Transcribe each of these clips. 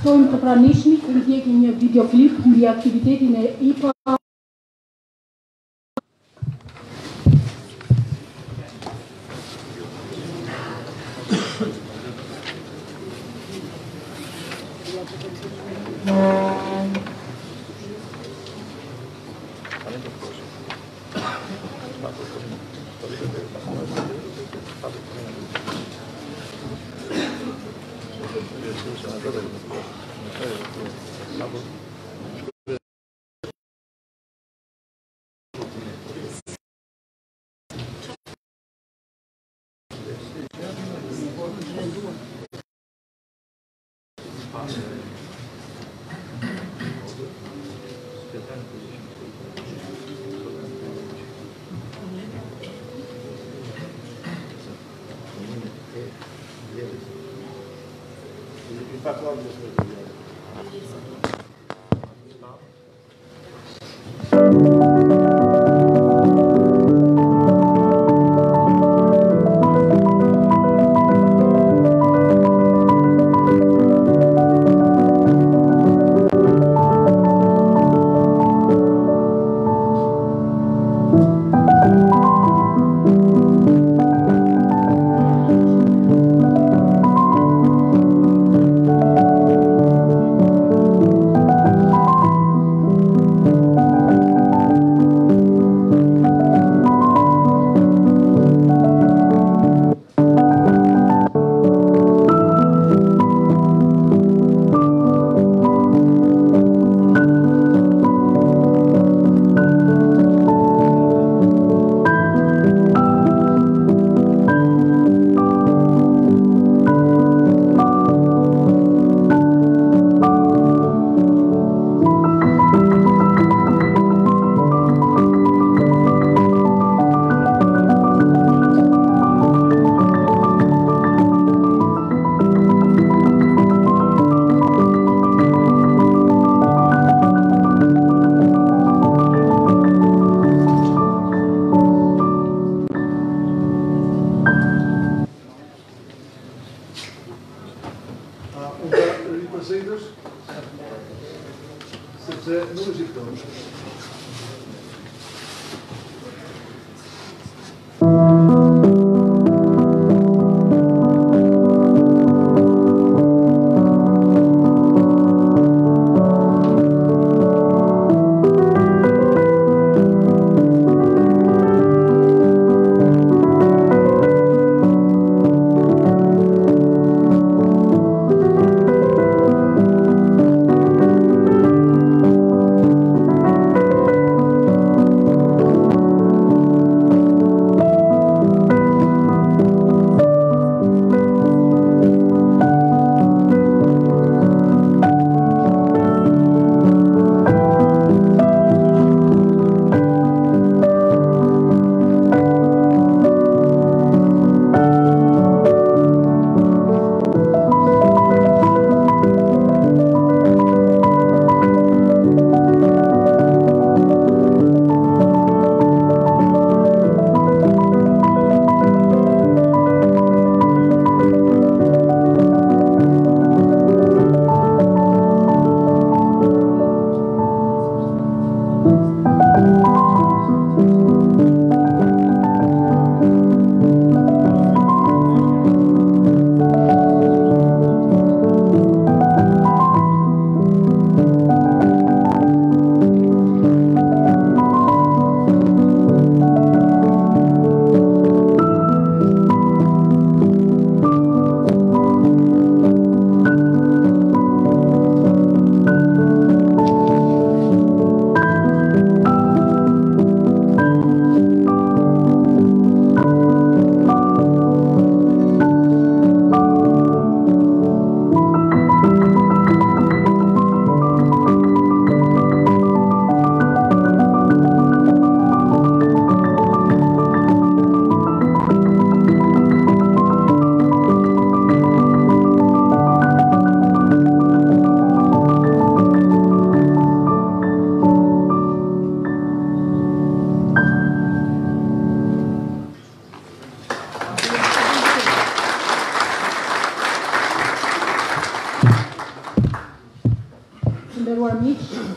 Sunt praničnik in je videoclip di activiteti ne IPA.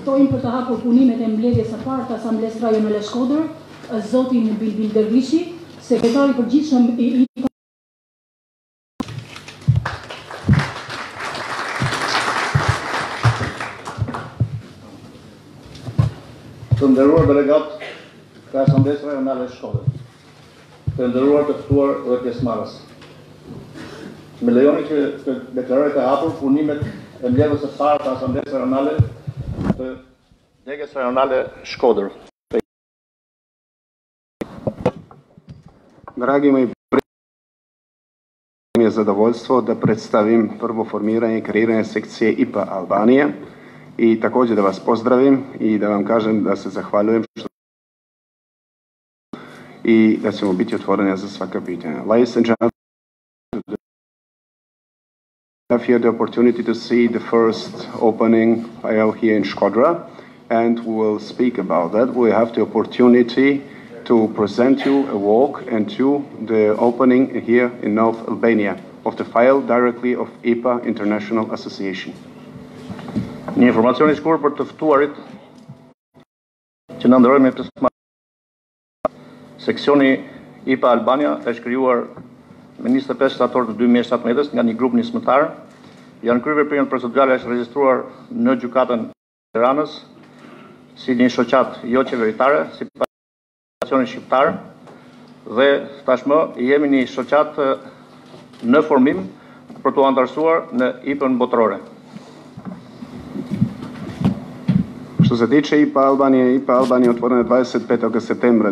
ftojmë për të hapur punimet e mbledhjes së parë të Asamblesë Rajonale Shkodër, zotin Bilbil Dervishi, sekretari i përgjithshëm i Të nderuar delegat të Asamblesë Rajonale Shkodër, të nderuar të ftuar dhe pjesëmarrës. Me lejoni që të deklaroj të hapur punimet e mbledhjes së parë të Asamblesë Rajonale të Degës Rajonale Shkodër. Dragi moji mi je zadovoljstvo da predstavim prvo formiranje i kreiranje sekcije IPA Albanije i također da vas pozdravim i da vam kažem da se zahvaljujem i da ćemo biti otvoreni za svaka pitanja. Ladies and gentlemen, I have here the opportunity to see the first opening file here in Shkodra, and we will speak about that. We have the opportunity to present you a walk and to the opening here in North Albania of the file directly of IPA International Association. Një informacion i shkurtër për të ftuarit që na ndërojmë pjesëmarrje. Seksioni IPA Albania është krijuar me 25 shtator të 2017 nga një grup nismëtar. Janë kryer veprimet procedurale është regjistruar në gjykatën e Tiranës si një shoqat jo qeveritare, si pacioni shqiptar, dhe tashmë jemi një shoqat në formim për të antarësuar në IPA-n botërore. Što se tiče IPA Albanija je otvorena 25. septembra.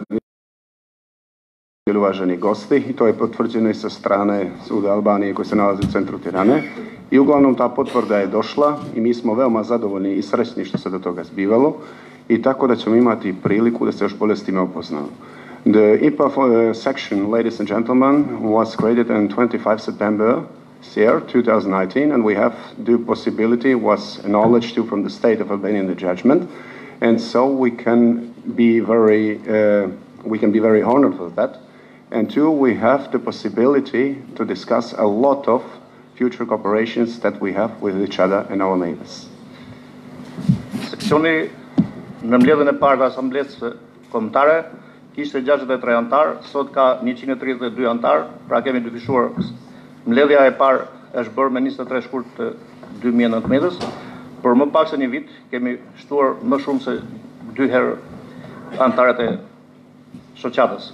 Uvaženi gosti, i to je potvrđeno i sa strane Suda Albanije koji se nalazi u centru Tirane. I uglavnom ta potvrda je došla i mi smo veoma zadovoljni i srećni što se do toga zbivalo i tako da ćemo imati priliku da se još bolje s time upoznamo. The IPA section, ladies and gentlemen, was created on 25 September this year, 2019, and we have the possibility, was acknowledged to from the state of Albania in the judgment, and so we can be very honored for that. And two, we have the possibility to discuss a lot of future cooperations that we have with each other and our neighbors. Seksioni në mbledhjen e parë të Asamblesë Kombëtare kishte 63 antar, sot ka 132 antar, pra kemi dyfishuar. Mbledhja e parë është bërë me 23 shkurt të 2019, por më pak se një vit kemi shtuar më shumë se 2 herë antarët e shoqatës.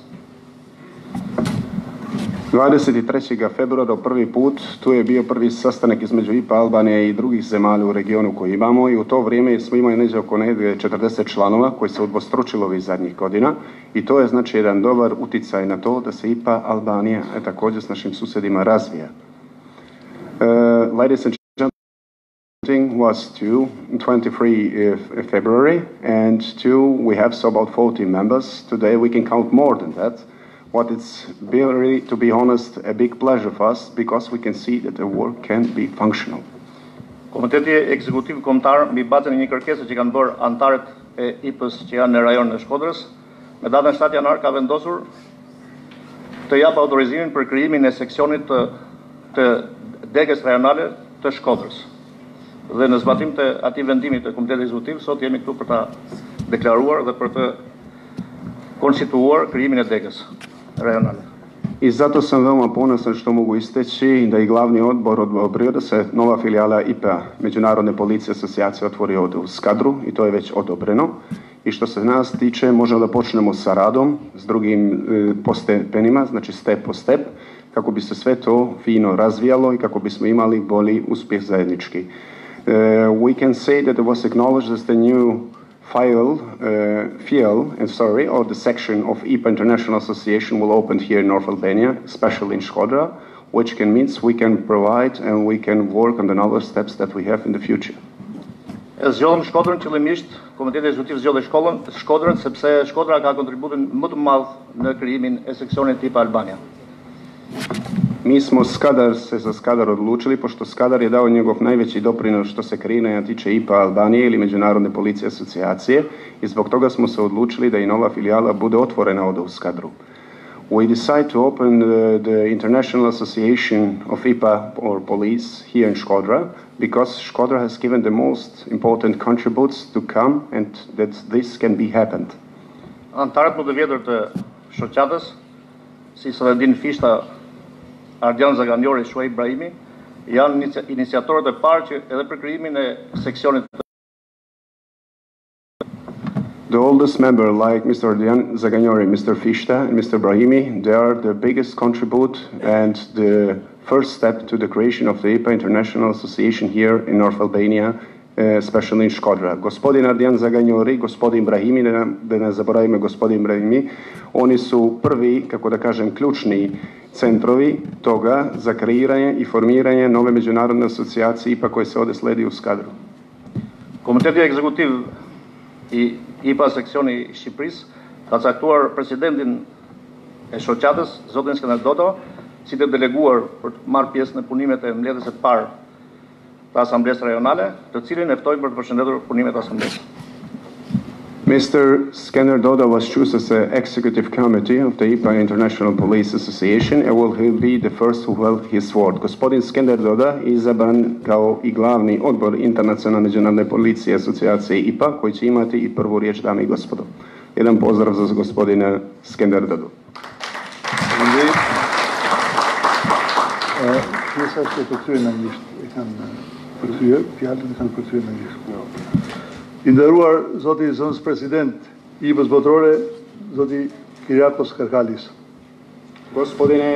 23. februara prvi put tu je bio prvi sastanak između IPA Albanije i drugih zemalja u regionu koji imamo i u to vrijeme smo imali negdje oko 40 članova koji se udvostručilo ovih zadnjih godina i to je znači jedan dobar uticaj na to da se IPA Albanija također s našim susjedima razvija. Ladies and gentlemen, was 23 February and we have so about 40 members. Today we can count more than that. What it's really, to be honest, a big pleasure for us because we can see that the work can be functional. Komiteti Ekzekutiv Kombëtar mbi bazën e një kërkese që kanë bërë antarët e IPA-s që janë në rajonin e Shkodrës, me datën 7 janar ka vendosur të japë autorizimin për krijimin e seksionit të Degës Rajonale të Shkodrës. Dhe në zbatim të atij vendimi të Komitetit Ekzekutiv, sot jemi këtu për ta deklaruar dhe për të konstituuar krijimin e Degës Rajonale. I zato sam veoma ponosan što mogu isteći da i glavni odbor odobrio da se nova filijala IPA Međunarodne policije asocijacije otvori ovdje u Skadru i to je već odobreno. I što se nas tiče možemo da počnemo sa radom s drugim postepenima, znači step po step, kako bi se sve to fino razvijalo i kako bismo imali bolji uspjeh zajednički. We can say that it was acknowledged as the new or the section of IPA International Association will open here in North Albania, especially in Shkodra, which means we can provide and we can work on the other steps that we have in the future. Zgjodhëm Shkodrën qëllimisht, Komiteti Ekzekutiv zgjodhi Shkodrën sepse Shkodra ka kontributin më të madh në krijimin e seksionit IPA Albania. Mi smo se za Skadar odlučili, pošto Skadar je dao njegov najveći doprinos što se kreiranja tiče IPA Albanije ili Međunarodne policije asocijacije i zbog toga smo se odlučili da i nova filijala bude otvorena ovdje u Skadru. we decided to open the International Association of IPA or Police here in Shkodra, because Shkodra has given the most important contributes to come and that this can be happened. Antarët më të vjetër të shoqatës, si Saladin Fishta, Ardian Zaganjori, Shuaib Ibrahimi, janë iniciatorët e parë që edhe për krijimin e seksionit. The oldest member, like Mr. Ardian Zaganjori, Mr. Fishta, and Mr. Brahimi, they are the biggest contribute and the first step to the creation of the IPA International Association here in North Albania, especially in Shkodra. Gospodin Ardian Zaganjori, gospodin Brahimi, da ne zaboravimo gospodin Brahimi, oni su prvi, kako da kažem, ključni centrovi toga za kreiranje i formiranje nove međunarodne asocijacije IPA koje se ovdje sledi u Skadru. Komiteti ekzekutiv i IPA seksioni i Shqipërisë ka caktuar presidentin e shoqatës, zotin Skënder Dodo, si të deleguar për të marrë pjesë në punimet e mbledhjes së parë të Asamblesë Rajonale, të cilin e ftojmë për të përshëndetur punimet e Asamblesë. Mr. Skënder Dodo was chosen as the executive committee of the IPA International Police Association and will be the first who held his word. Gospodin Skënder Dodo izabran kao i glavni odbor Internacionalne međunarodne policije asocijacije IPA, koji će imati i prvu riječ, dame i gospodo. Jedan pozdrav za gospodina Skënder Dodo. Pjesa që përkthyer në anglisht, e kanë përkthyer, fjalën e kanë përkthyer në anglisht. I nderuar zoti zënës president i IPA-s botërore, zoti Kyriakos Karkalis. Gospodine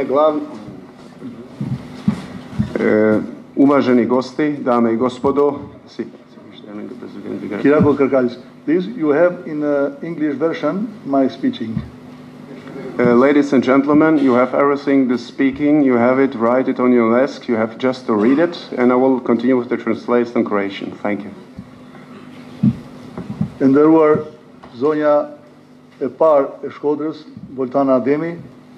uvaženi gosti, dame i gospodo, Kyriakos Karkalis. Please, you have in English version my speaking. Ladies and gentlemen, you have everything, the speaking, you have it, write it on your desk, you have just to read it, and I will continue with the translation in Croatian. Thank you. E nderuar zonja e parë e Shkodrës, Voltana Ademi,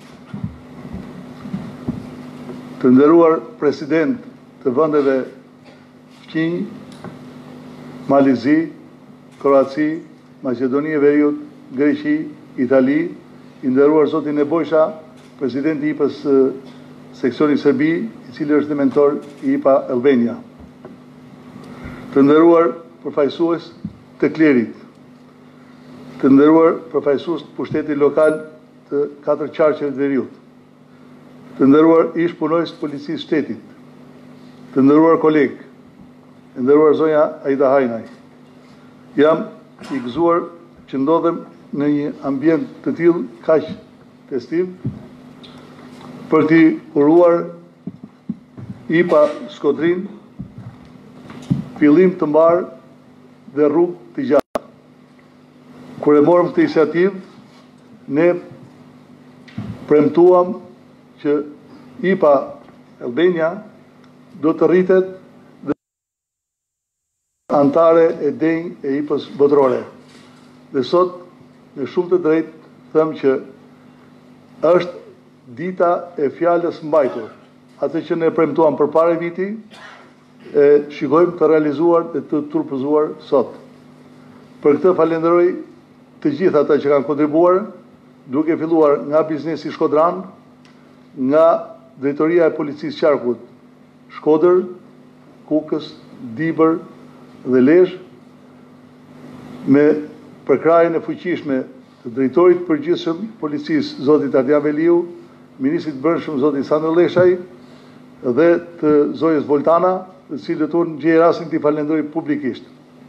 të nderuar president të vendeve Fqinj, Malizi, Kroaci, Maqedoni e Veriut, Greqi, Itali, i nderuar zoti Nebojsha, presidenti i IPA-s seksioni Serbi, i cili është dhe mentor i IPA Albania. Të nderuar përfaqësues të klerit, të nderuar përfaqësues të pushtetit lokal të 4 qarqeve të Veriut, të nderuar ish punojës të policisë shtetit, të nderuar kolegë, të nderuar zonja Aida Hajnaj. Jam i gëzuar që ndodhem në një ambient të tillë kaq festiv për t'i uruar IPA Shkodrin fillim të mbar dhe rrugë të gjatë. Kur e morëm këtë iniciativë, ne premtuam që IPA Albania do të rritet dhe antare e denjë e IPA-s botërore. Dhe sot, me shumë të drejtë, them që është dita e fjalës mbajtur. Atë që ne premtuam përpara viti, e shikojmë të realizuar dhe të turpëzuar sot. Për këtë falenderoj të gjithë ata që kanë kontribuar, duke filluar nga biznesi Shkodran, nga drejtoria e policisë qarkut Shkodër, Kukës, Dibër dhe Lezhë, me përkrajën e fuqishme të drejtorit përgjithshëm policisë zotit Ardian Veliu, ministrit brendshëm zotit Sandro Leshaj dhe të zojës Voltana, të cilët unë gjej rastin t'i falenderoj publikisht.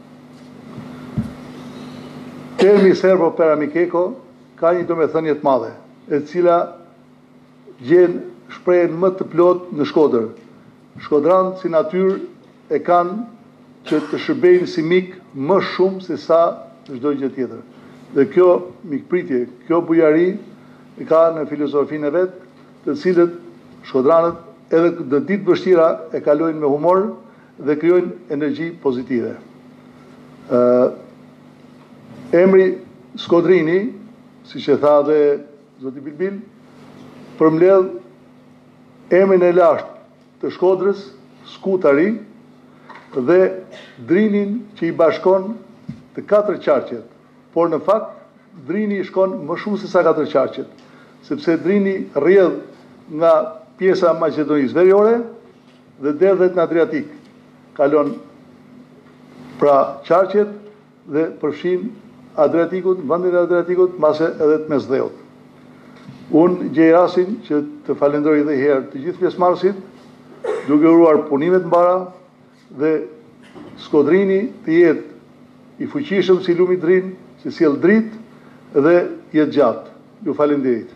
Termi serbo per amikeko ka një domethënie të madhe, e cila gjen shprehjen më të plot në Shkodër. Shkodran si natyrë e kanë që të shërbejnë si mik më shumë se sa çdo gjë tjetër. Dhe kjo mikpritje, kjo bujari e ka në filozofinë e vet, të cilët shkodranët edhe në ditë vështira e kalojnë me humor dhe krijojnë energji pozitive. Emri Shkodrini, siç e tha dhe zoti Bilbil, përmbledh emrin e lashtë të Shkodrës, Skutari, dhe drinin që i bashkon të 4 qarqet. Por në fakt, drini i shkon më shumë se sa 4 qarqet. sepse Drini rrjedh nga pjesa Maqedonisë Veriore dhe derdhet në Adriatik. Kalon pra qarqet dhe përfshin Adriatikut, vendin e Adriatikut, mase edhe të Mesdheut. Unë gjej rastin që të falenderoj edhe herë të gjithë pjesëmarrësit, duke uruar punimet mbara dhe Skodrini të jetë i fuqishëm si lumi Drin, që sjell dritë dhe jetë gjatë. Ju falenderit.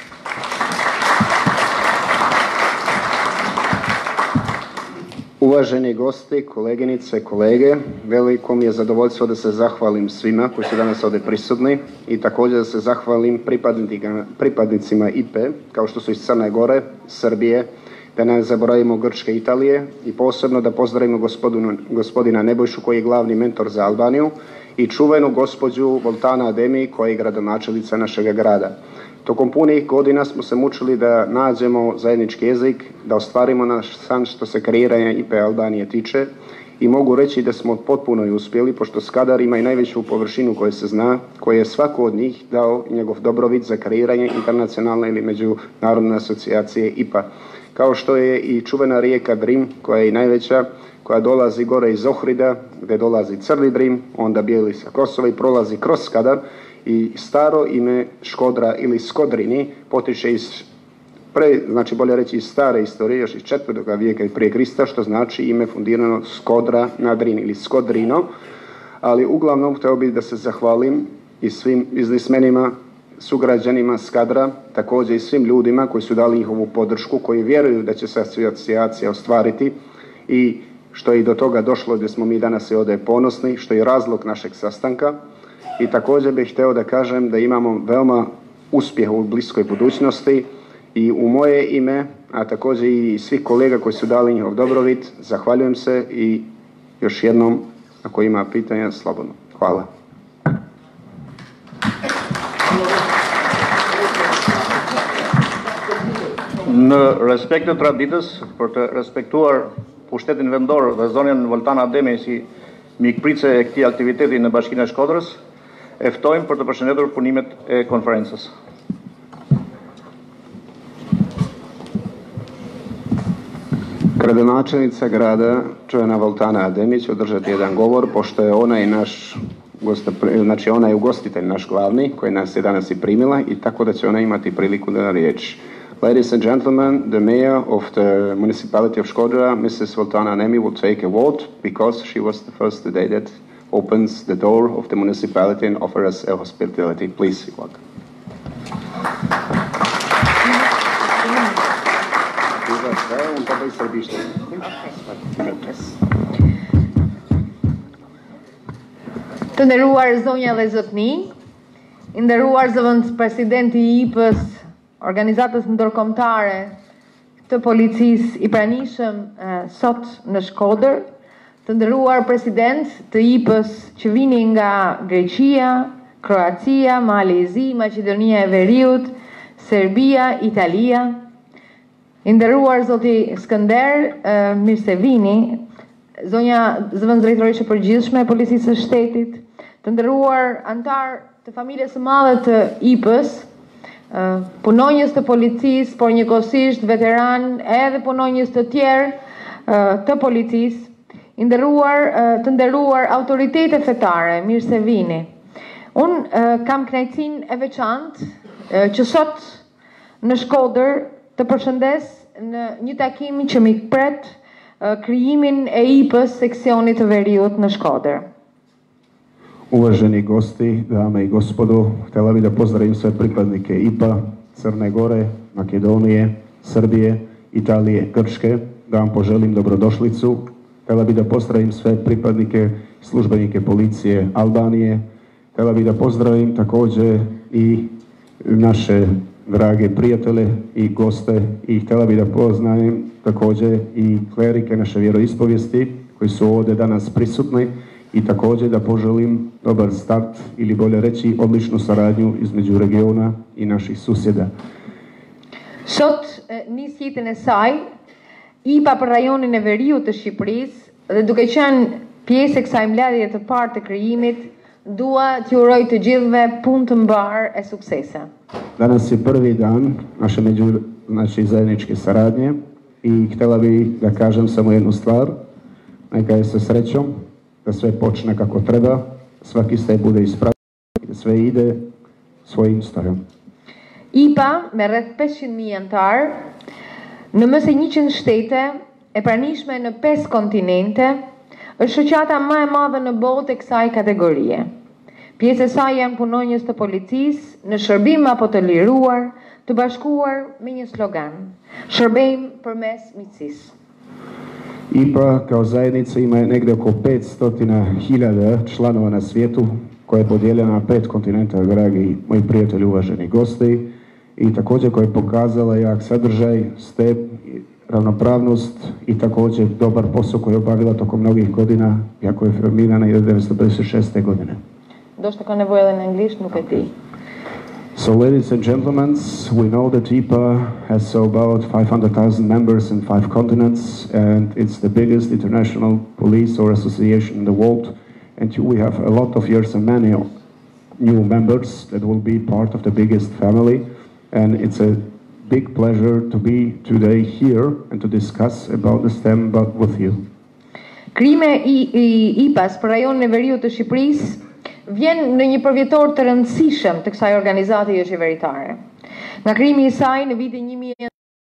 Uvaženi gosti, koleginice, kolege, veliko mi je zadovoljstvo da se zahvalim svima koji su danas ovdje prisutni i također da se zahvalim pripadnicima IPE, kao što su iz Crne Gore, Srbije, da ne zaboravimo Grčke i Italije i posebno da pozdravimo gospodina Nebojšu koji je glavni mentor za Albaniju i čuvenu gospođu Voltana Ademi koja je gradonačelnica našega grada. Tokom punih godina smo se mučili da nađemo zajednički jezik, da ostvarimo naš san što se kreiranja IPE Albanije tiče i mogu reći da smo potpuno i uspjeli, pošto Skadar ima i najveću površinu koje se zna, koje je svako od njih dao njegov dobrobit za kreiranje internacionalne ili međunarodne asocijacije IPA. Kao što je i čuvena rijeka Drim, koja je i najveća, koja dolazi gore iz Ohrida, gdje dolazi Crni Drim, onda bijeli sa Kosova i prolazi kroz Skadar. I staro ime Škodra ili Skodrini potiče iz, znači bolje reći iz stare istorije, još iz 4. vijeka i prije Krista, što znači ime fundirano Skodra na Drini ili Skodrino, ali uglavnom htio bih da se zahvalim i svim biznismenima, sugrađanima Skadra, također i svim ljudima koji su dali njihovu podršku, koji vjeruju da će se asocijacija ostvariti i što je i do toga došlo gdje smo mi danas i ovdje ponosni, što je razlog našeg sastanka. I također bih htio da kažem da imamo veoma uspjeha u bliskoj budućnosti i u moje ime, a također i svih kolega koji su dali njihov dobrobit, zahvaljujem se i još jednom, ako ima pitanja, slobodno. Hvala. Në respekt të traditës, për të respektuar pushtetin vendor dhe zonën Voltana Ademi si mikpritse e këtij aktiviteti në Bashkinë e Shkodrës, e ftojmë për të përshëndetur punimet e konferencës. Gradonačelnica grada čuvena Voltana Ademi će održati jedan govor, pošto je ona i naš znači ona je ugostitelj naš glavni, koji nas je danas i primila i tako da će ona imati priliku da riječ. Ladies and gentlemen, the mayor of the municipality of Škodra, Mrs. Voltana Ademi, will take a vote because she was the first today that opens the door of the municipality and offers us a hospitality. Please, welcome. Të nderuar zonja dhe zotni, i nderuar zëvendës presidenti i IPës, organizatës ndërkombëtare të policisë i pranishëm sot në Shkodër, të nderuar president të IPës që vini nga Greqia, Kroacia, Malezi, Maqedonia e Veriut, Serbia, Italia, i nderuar zoti Skënder, mirë se vini, zonja zëvendës drejtoreshe e përgjithshme e policisë së shtetit, të nderuar antar të familjes së madhe të IPës, punonjës të policisë, por njëkohësisht veteran edhe punonjës të tjerë të policisë, të nderuar autoritete fetare, mirë se vini. Unë kam kënaqësinë e veçantë që sot në Shkodër të përshëndes në një takim që më pret krijimin e IPës seksionit të Veriut në Shkodër. Uvaženi gosti, dame i gospodo, htjela bih da pozdravim sve pripadnike IPA, Crne Gore, Makedonije, Srbije, Italije, Grčke, da vam poželim dobrodošlicu. Htjela bih da pozdravim sve pripadnike, službenike policije Albanije. Htjela bih da pozdravim također i naše drage prijatelje i goste i htjela bih da poznajem također i klerike naše vjeroispovijesti koji su ovdje danas prisutni i također da poželim dobar start ili bolje reći odličnu saradnju između regiona i naših susjeda. Sot nis jetën e saj IPA për rajonin e Veriut të Shqipërisë dhe duke qenë pjesë e kësaj mbledhje të parë të krijimit, dua t'ju uroj të gjithëve punë të mbar e suksese. Danas je prvi dan naše zajedničke saradnje i htjela bi da kažem samo jednu stvar. Neka je sa srećom, da sve počne kako treba, svaki step bude ispravljen, da sve ide svojim stojom. IPA me rreth 500.000 antar në më se 100 shtete e pranishme në 5 kontinente, është shoqata më e madhe në botë e kësaj kategorie. Pjesë e saj janë punonjës të policisë në shërbim apo të liruar, të bashkuar me një slogan: shërbejmë përmes miqësisë. IPA kao zajednica ima negdje oko 500.000 članova na svijetu, koja je podijeljena na 5 kontinenta, dragi moji prijatelji, uvaženi gosti, i također koja je pokazala jak sadržaj, step, ravnopravnost i također dobar posao koji je obavila tokom mnogih godina, iako je formirana 1956. godine. Dosta ka nevojë edhe në anglisht, nuk e di. So, ladies and gentlemen, we know that IPA has about 500,000 members in 5 continents, and it's the biggest international police or association in the world. And we have a lot of years and many new members that will be part of the biggest family. And it's a big pleasure to be today here and to discuss about this theme with you. Krijimi i IPA-s për rajonin e veriut të Shqipërisë vjen në një përvjetor të rëndësishëm të kësaj organizate jo qeveritare. Nga krijimi i saj në vitin 1900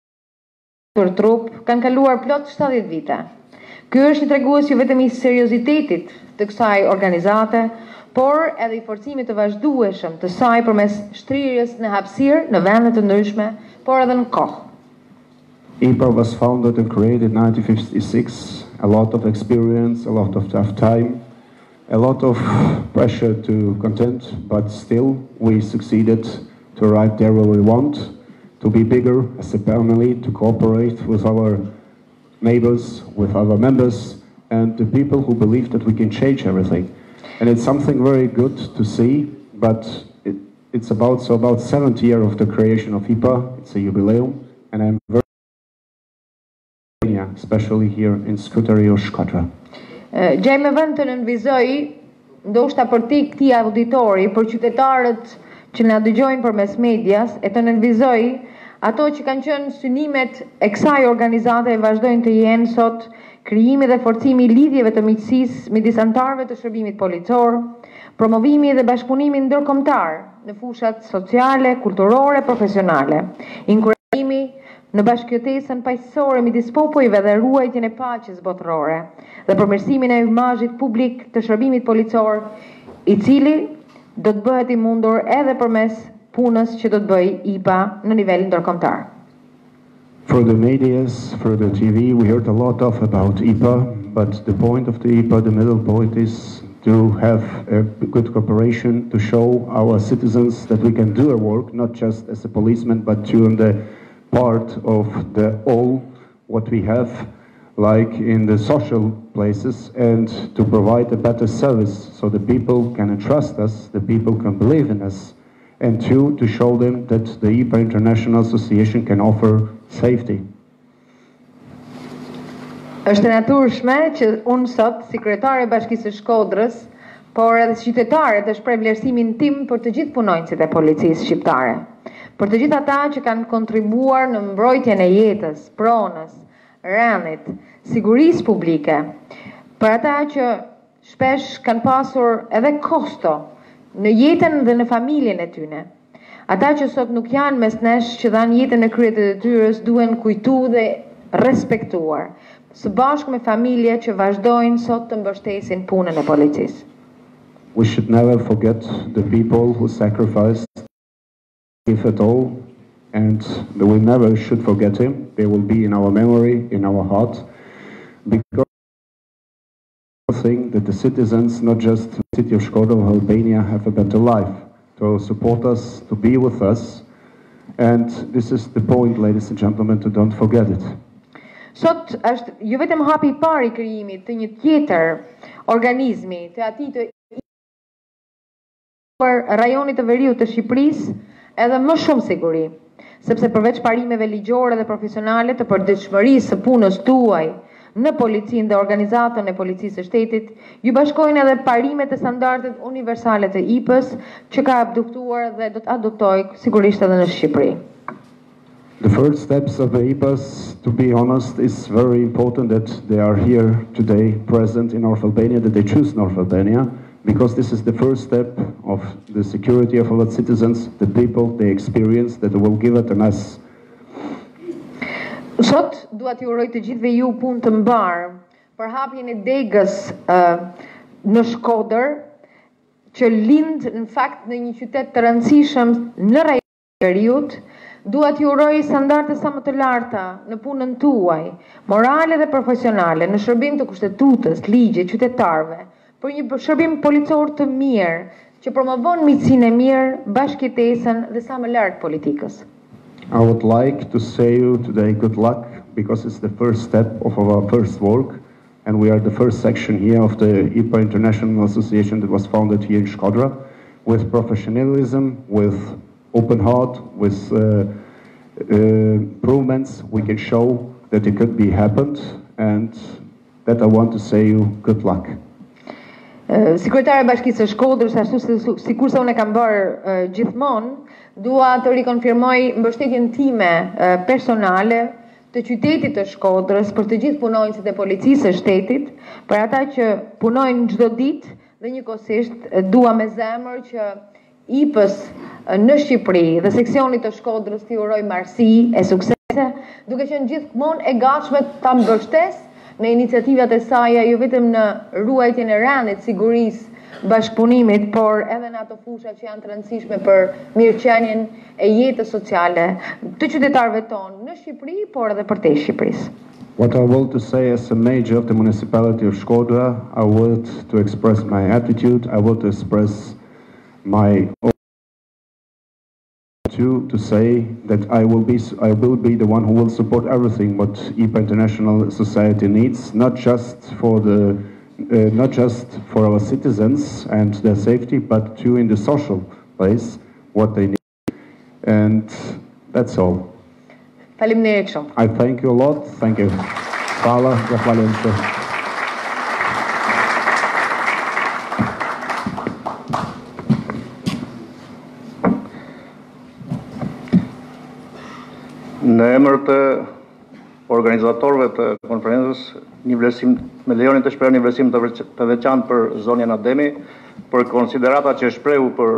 për trup kanë kaluar plot 70 vite. Ky është një tregues jo vetëm i seriozitetit të kësaj organizate, por edhe i forcimit të vazhdueshëm të saj përmes shtrirjes në hapësirë në vende të ndryshme, por edhe në kohë. IPA was founded and created in 1956. A lot of experience, a lot of tough time, a lot of pressure to contend, but still we succeeded to arrive there where we want, to be bigger as a family, to cooperate with our neighbors, with our members, and the people who believe that we can change everything. And it's something very good to see, but it's about 70 years of the creation of IPA. It's a jubileum, and I'm very especially here in Skutari or Shkodra. Gjej me vend të nënvizoj, ndoshta për ti këtij auditori, për qytetarët që na dëgjojnë përmes medias, e të nënvizoj ato që kanë qenë synimet e kësaj organizate e vazhdojnë të jenë sot krijimi dhe forcimi i lidhjeve të miqësisë midis anëtarëve të shërbimit policor, promovimi dhe bashkëpunimi ndërkombëtar në fushat sociale, kulturore, profesionale, inkurajimi në bashkëtesën paqësore midis popujve dhe ruajtjen e paqes botërore dhe përmirësimin e imazhit publik të shërbimit policor, i cili do të bëhet i mundur edhe përmes punës që do të bëjë IPA në nivel ndërkombëtar. For the medias, for the TV, we heard a lot about IPA, but the point of the IPA, the middle point is to have a good cooperation, to show our citizens that we can do our work, not just as a policeman, but to the part of the all what we have, like in the social places, and to provide a better service so the people can entrust us, the people can believe in us, and two, to show them that the IPA International Association can offer safety. Është e natyrshme që unë sot, si kryetare e Bashkisë së Shkodrës, por edhe qytetare të shpreh vlerësimin tim për të gjithë punonjësit e policisë shqiptare, për të gjithë ata që kanë kontribuar në mbrojtjen e jetës, pronës, rëndit, sigurisë publike, për ata që shpesh kanë pasur edhe kosto në jetën dhe në familjen e tyre. Ata që sot nuk janë mes nesh, që dhanë jetën e kryet e detyrës, duhen kujtu dhe respektuar, së bashku me familje që vazhdojnë sot të mbështesin punën e policisë. We should never forget the people who sacrificed, if at all, and we never should forget him. They will be in our memory, in our heart, because I think that the citizens, not just the city of Shkodra or Albania, have a better life, to support us, to be with us, and this is the point, ladies and gentlemen, to don't forget it. Sot është jo vetëm hapi i parë i krijimit të një tjetër organizmi, të atij të për rajonit të veriut të Shqipërisë, edhe më shumë siguri, sepse përveç parimeve ligjore dhe profesionale të përditshmërisë së punës tuaj në policinë dhe organizatën e policisë së shtetit, ju bashkojnë edhe parimet e standardet universale të IPës që ka adoptuar dhe do të adoptojë sigurisht edhe në Shqipëri. The first steps of the IPAS, to be honest, is very important that they are here today, present in North Albania, that they choose North Albania, because this is the first step of the security of our citizens, the people, the experience that will give it an us. Sot dua t'ju uroj të gjithëve ju punë të mbarë për hapjen e degës në Shkodër, që lind në fakt në një qytet të rëndësishëm në rajonin e Veriut. Dua t'ju uroj standarde sa më të larta në punën tuaj, morale dhe profesionale, në shërbim të kushtetutës, ligjit, qytetarëve, për një shërbim policor të mirë, që promovon miqësinë e mirë, bashkëjetesën dhe sa më lart politikës. I would like to say you today good luck, because it's the first step of our first work, and we are the first section here of the IPA International Association that was founded here in Shkodra, with professionalism, with open heart, with improvements. We can show that it could be happened, and that I want to say you good luck. Sekretare e Bashkisë së Shkodrës, ashtu sikurse unë e kam bërë gjithmonë, dua të rikonfirmoj mbështetjen time personale të qytetit të Shkodrës për të gjithë punonjësit e policisë së shtetit, për ata që punojnë çdo ditë dhe njëkohësisht dua me zemër që IPës në Shqipëri dhe seksionit të Shkodrës t'i uroj marsi e suksese, duke qenë gjithmonë e gatshme ta mbështesë në iniciativat e saj, jo vetëm në ruajtjen e rendit, sigurisë, bashkëpunimit, por edhe në ato fusha që janë të rëndësishme për mirëqenien e jetës sociale të qytetarëve tonë në Shqipëri, por edhe për te Shqipërisë. What I want to say as a mayor of the municipality of Shkodra, I want to express my attitude, I want to express my to say that I will be the one who will support everything what IPA International Society needs, not just for our citizens and their safety, but too in the social place what they need, and that's all. I thank you a lot. Thank you. Hvala, zahvaljujem se. Në emër të organizatorëve të konferencës, me lejonin të shpreh një vlerësim të veçantë për zonjën Ademi, për konsiderata që shprehu për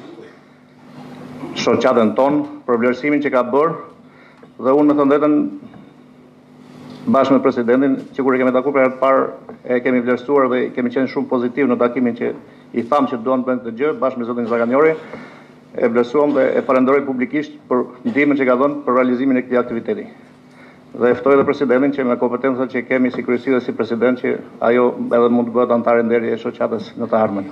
shoqatën tonë, për vlerësimin që ka bërë, dhe unë me thënë drejtën bashkë me presidentin, që kur e kemi takuar për herë të parë, e kemi vlerësuar dhe kemi qenë shumë pozitiv në takimin që i thamë që duan të bëjnë këtë gjë, bashkë me zotin Zaganjori, e vlerësuam dhe e falenderoj publikisht për ndihmën që ka dhënë për realizimin e këtij aktiviteti. Dhe ftoj edhe presidentin që me kompetencat që kemi si kryesi dhe si president që ajo edhe mund të bëhet antare nderi e shoqatës në të ardhmen.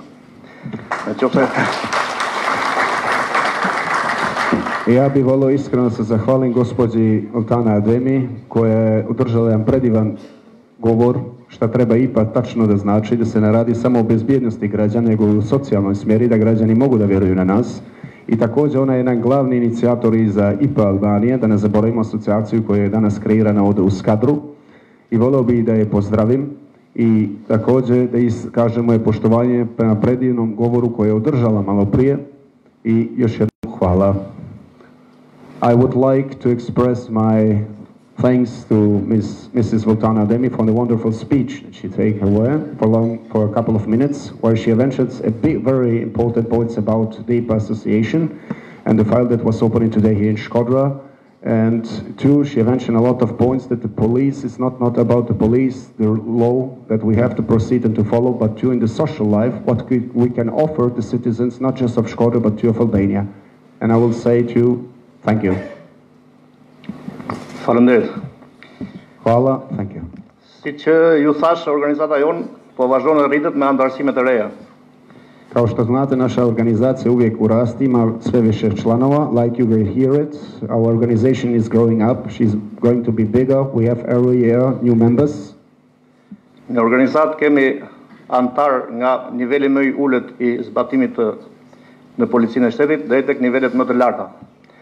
Ja bih volio iskreno se zahvalim gospođi Oltana Ademi koja je održala jedan predivan govor šta treba IPA tačno da znači, da se ne radi samo o bezbjednosti građana, nego i u socijalnoj smjeri, da građani mogu da vjeruju na nas. I također ona je jedan glavni inicijator i za IPA Albanije, da ne zaboravimo asocijaciju koja je danas kreirana ovdje u Skadru. I volio bih da je pozdravim i također da iskažem moje poštovanje prema predivnom govoru koje je održala malo prije. I još jednom hvala. I would like to express my thanks to Mrs. Voltana Ademi for the wonderful speech that she take away for a couple of minutes, where she mentioned very important points about the IPA Association and the file that was opening today here in Shkodra. And two, she mentioned a lot of points that the police is not about the police, the law that we have to proceed and to follow, but too in the social life, what we can offer the citizens, not just of Shkodra, but too of Albania. And I will say to you, thank you. Faleminderit. Hvala, thank you. Si që ju thash, organizata jonë po vazhdon dhe rritet me antarësime të reja. Kao što znate, naša organizacija uvijek u rasti, ima sve više članova. Like you will hear it, our organization is growing up. She's going to be bigger. We have every year new members. Në organizat kemi antar nga niveli më i ulët i zbatimit në policinë e shtetit deri tek nivelet më të larta.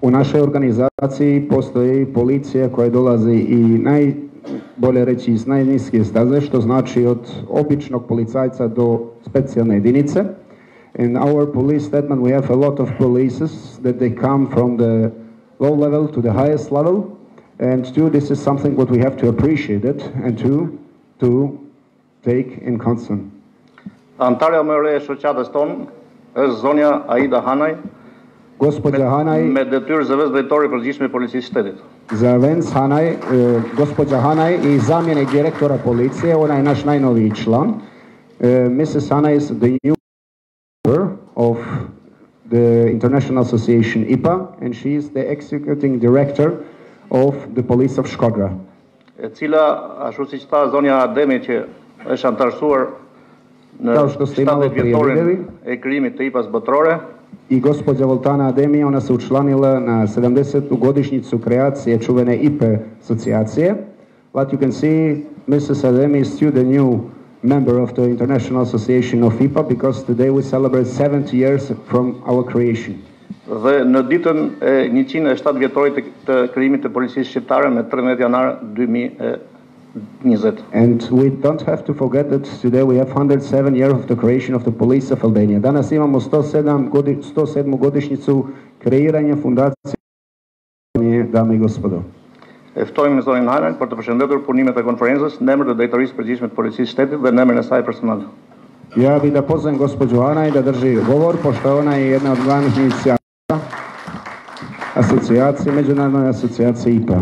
U našoj organizaciji postoji policija koja dolazi i najbolje reći iz najniske staze, što znači od običnog policajca do specijalne jedinice. In our police statement we have a lot of polices that they come from the low level to the highest level, and this is something what we have to appreciate it and to take in concern. Antarja më e re e shoqatës tonë është zonja Aida Hanaj, Gospođa Hanaj, me detyrë zëvendës drejtori i përgjithshëm i policisë shtetit. Zëvendës Hanaj, gospođa Hanaj i zamjenik direktora policije, ona je naš najnoviji član. Mrs. Hanaj is the new member of the International Association IPA, and she is the executing director of the police of Shkodra. E cila, ashtu siç tha zonja Ademi që është antarësuar në 70 vjetorin e krijimit të IPA-s botërore. I gospođa Voltana Ademi, ona se učlanila na 70. godišnjicu kreacije čuvene IPA asocijacije. But you can see Mrs. Ademi is still the new member of the International Association of IPA because today we celebrate 70 years from our creation. Dhe në ditën e 107 vjetorit të krijimit të policisë shqiptare me 13 janar 2020. And we don't have to forget that today we have 107 years of the creation of the police of Albania. Danas imamo 107. godišnjicu kreiranja fundacije, dame i gospodo. E ftojmë zonin Hanaj për të përshëndetur punimet e konferencës në emër të drejtorisë përgjithshme të policisë shtetit dhe në emrin e saj personale. Ja bih da pozovem gospođu Hanaj da drži govor, pošto ona je jedna od glavnih inicijatora asocijacije, međunarodne asocijacije IPA.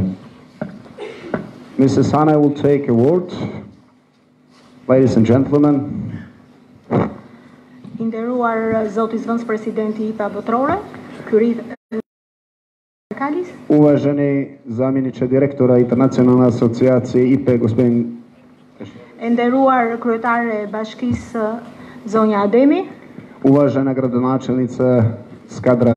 Mrs. Hanaj will take a word. Ladies and gentlemen. Nderuar zoti zëvendës presidenti i IPA botërore, ky Kalis. Uvaženi zamjeniče direktora Internacionalne asocijacije IPA, gospodin Nderuar kryetare e bashkisë zonja Ademi. Uvažena gradonačelnica Skadra.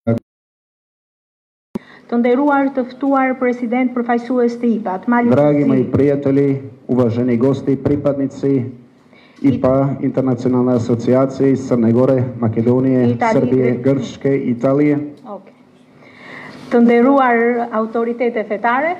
Të nderuar të ftuar president përfaqësues të IPA, Dragi moji prijatelji, uvaženi gosti, pripadnici IPA, Internacionalne asocijacije iz Crne Gore, Makedonije, Srbije, Grčke, Italije. Okay. Të nderuar autoritete fetare.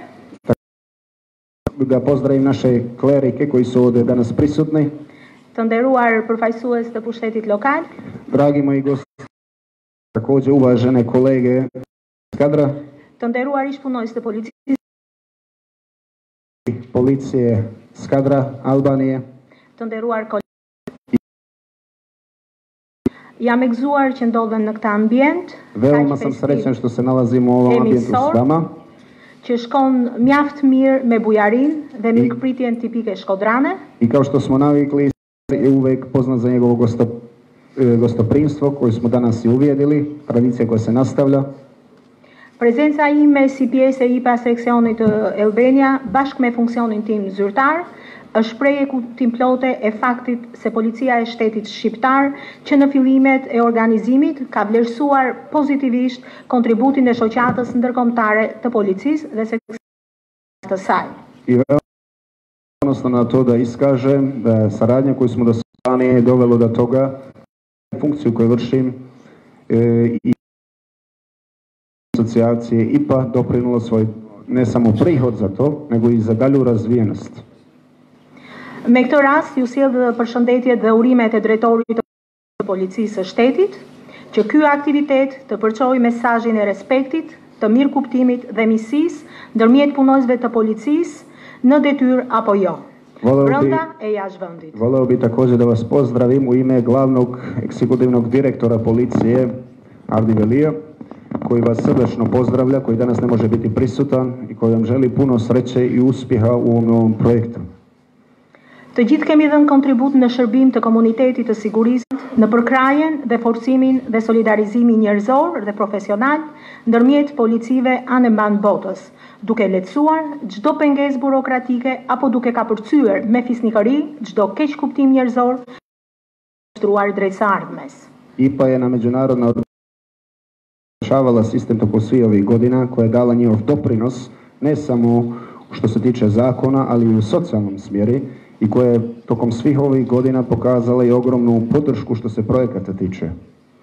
Da pozdravim naše klerike koji su ovdje danas prisutni. Të nderuar përfaqësues të pushtetit lokal. Dragi moji gosti, također uvažene kolege Skadra. Të nderuar ish-punonjës të policisë. Policije Skadra, Albanije. Të nderuar kolegë. Jam e gëzuar që ndodhem në këtë ambient. Veoma sam srećan što se nalazimo u ovom ambijentu s vama. Që shkon mjaft mirë me bujarin dhe mikpritjen tipike shkodrane. I kao što smo navikli, je uvek poznat za njegovo gostoprimstvo koje smo danas i uvjedili, tradicija koja se nastavlja. Prezenca ime si pjesë e IPA seksionit të Albania, bashkë me funksionin tim zyrtar, është shprehje kuptimplote e faktit se policia e shtetit shqiptar që në fillimet e organizimit ka vlerësuar pozitivisht kontributin e shoqatës ndërkombëtare të policisë dhe seksionit të saj. I odnosno na to da iskažem da saradnja koju smo do sada je dovelo do toga funkciju koju vršim i asocijacije IPA doprinula svoj ne samo prihod za to, nego i za dalju razvijenost. Me këtë rast ju sjell përshëndetjet dhe urimet e drejtorit të policisë së shtetit, që ky aktivitet të përçojë mesazhin e respektit, të mirëkuptimit dhe miqësisë ndërmjet punonjësve të policisë në detyrë apo jo. Brenda e jashtë vendit. Voleo bi također da vas pozdravim u ime glavnog eksekutivnog direktora policije Ardi Velija, koji vas srdačno pozdravlja, koji danas ne može biti prisutan i koji vam želi puno sreće i uspjeha u ovom novom projektu. Të gjithë kemi dhënë kontribut në shërbim të komunitetit të sigurisë, në përkrajen dhe forcimin dhe solidarizimin njerëzor dhe profesional ndërmjet policive anë mban botës, duke lehtësuar çdo pengesë burokratike apo duke kapërcyer me fisnikëri çdo keq kuptim njerëzor shtruar drejt së ardhmes. IPA je na međunarodna rješavala sistem tokom svih ovih godina koja je dala njihov doprinos ne samo što se tiče zakona, ali i u socijalnom smjeri i koja je tokom svih ovih godina pokazala i ogromnu podršku što se projekata tiče.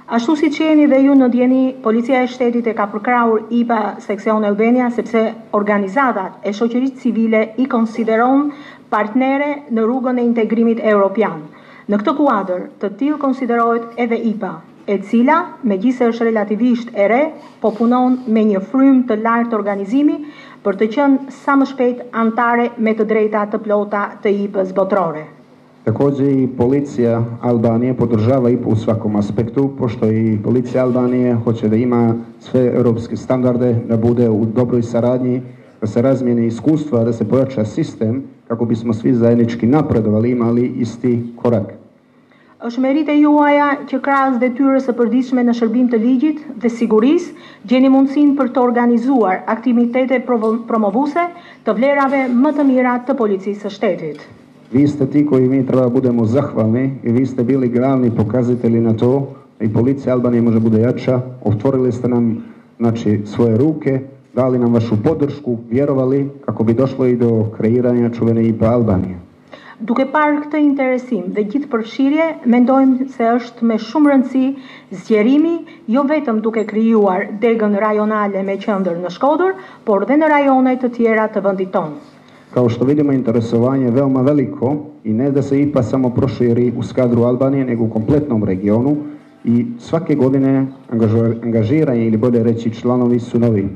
Ashtu si që jeni dhe ju në djeni, Policia e Shtetit e ka përkrahur IPA Seksion Albania sepse organizatat e shoqërisë civile i konsideron partnere në rrugën e integrimit evropian. Në këtë kuadër, të tillë konsiderohet edhe IPA, e cila, megjithëse është relativisht e re, po punon me një frymë të lartë organizimi për të qenë sa më shpejt antare me të drejta të plota të IPA-s botërore. Također i policija Albanije podržava IPA u svakom aspektu, pošto i policija Albanije hoće da ima sve europske standarde, da bude u dobroj saradnji, da se razmijeni iskustva, da se pojača sistem kako bismo svi zajednički napredovali, imali isti korak. Është merit e juaja që krahas detyrës së përditshme në shërbim të ligjit dhe sigurisë, gjeni mundësinë për të organizuar aktivitete promovuese të vlerave më të mira të policisë së shtetit. Vi ste ti koji mi treba budemo zahvalni i vi ste bili glavni pokazatelji na to i policija Albanije može bude jača. Otvorili ste nam svoje ruke, dali nam vašu podršku, vjerovali kako bi došlo i do kreiranja čuvene IPA Albanije. Duke parë këtë interesim dhe gjithë përfshirje, mendojmë se është me shumë rëndësi zgjerimi, jo vetëm duke krijuar degën rajonale me qendër në Shkodër, por dhe në rajone të tjera të vendit tonë. Kao što vidimo, interesovanje je veoma veliko i ne da se IPA samo proširi u skadru Albanije, nego u kompletnom regionu i svake godine angažiranje ili bolje reći članovi su novi.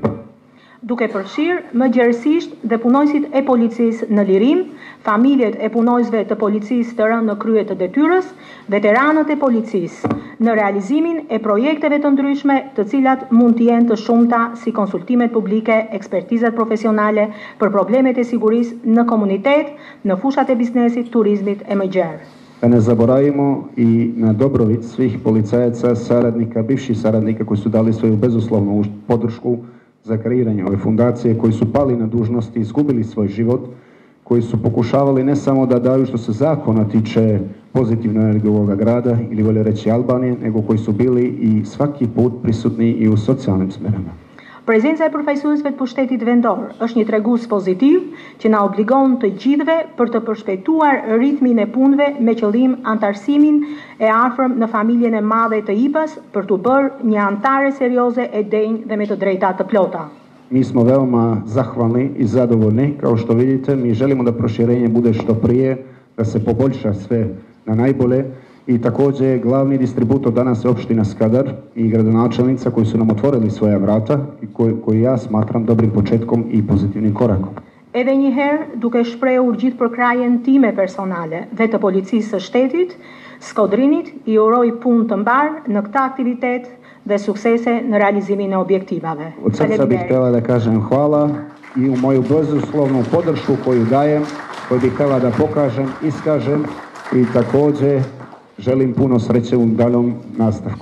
Duke përfshirë më gjerësisht dhe punojësit e policisë në lirim, familjet e punojësve të policisë të rënë në krye të detyrës, veteranët e policisë në realizimin e projekteve të ndryshme të cilat mund të jenë të shumta si konsultimet publike, ekspertizat profesionale për problemet e sigurisë në komunitet, në fushat e biznesit, turizmit e më gjerë. Da ne zaboravimo i na dobrobit svih policajaca, saradnika, bivših saradnika koji su dali svoju bezuslovnu podršku za kreiranje ove fundacije, koji su pali na dužnosti, izgubili svoj život, koji su pokušavali ne samo da daju što se zakona tiče pozitivnu energiju ovoga grada ili bolje reći Albanije, nego koji su bili i svaki put prisutni i u socijalnim smerama. Prezenca e përfaqësuesve të pushtetit vendor është një tregues pozitiv që na obligon të gjithëve për të përshpejtuar ritmin e punëve me qëllim antarësimin e afërm në familjen e madhe të IPA-s për të bërë një antare serioze e denjë dhe me të drejta të plota. Mi smo veoma zahvalni i zadovoljni. Kao što vidite, mi želimo da proširenje bude što prije, da se poboljša sve na najbolje. I također glavni distributor danas je opština Skadar i gradonačelnica koji su nam otvorili svoja vrata i koji ja smatram dobrim početkom i pozitivnim korakom. Edhe një herë, duke shprehur gjithë përkrajen time personale dhe të policisë së shtetit, Skodrinit i uroj punë të mbarë në këtë aktivitet dhe suksese në realizimin e objektivave. Od srca bih htjela da kažem hvala i u moju bezuslovnu podršku koju dajem, koju bih htjela da pokažem, iskažem i također želim puno sreće u daljom nastavku.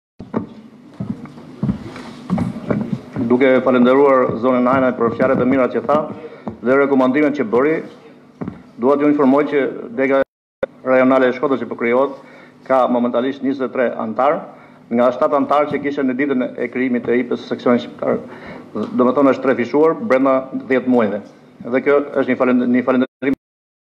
Duke falenderuar zonën Ajna për fjalët e mira që tha dhe rekomandimet që bëri, dua t'ju informoj që dega rajonale e Shkodrës që po krijohet ka momentalisht 23 antar, nga 7 antar që kishen në ditën e krijimit të IPA-s seksionit shqiptar. Domethënë është trefishuar brenda 10 muajve. Dhe kjo është një falënderim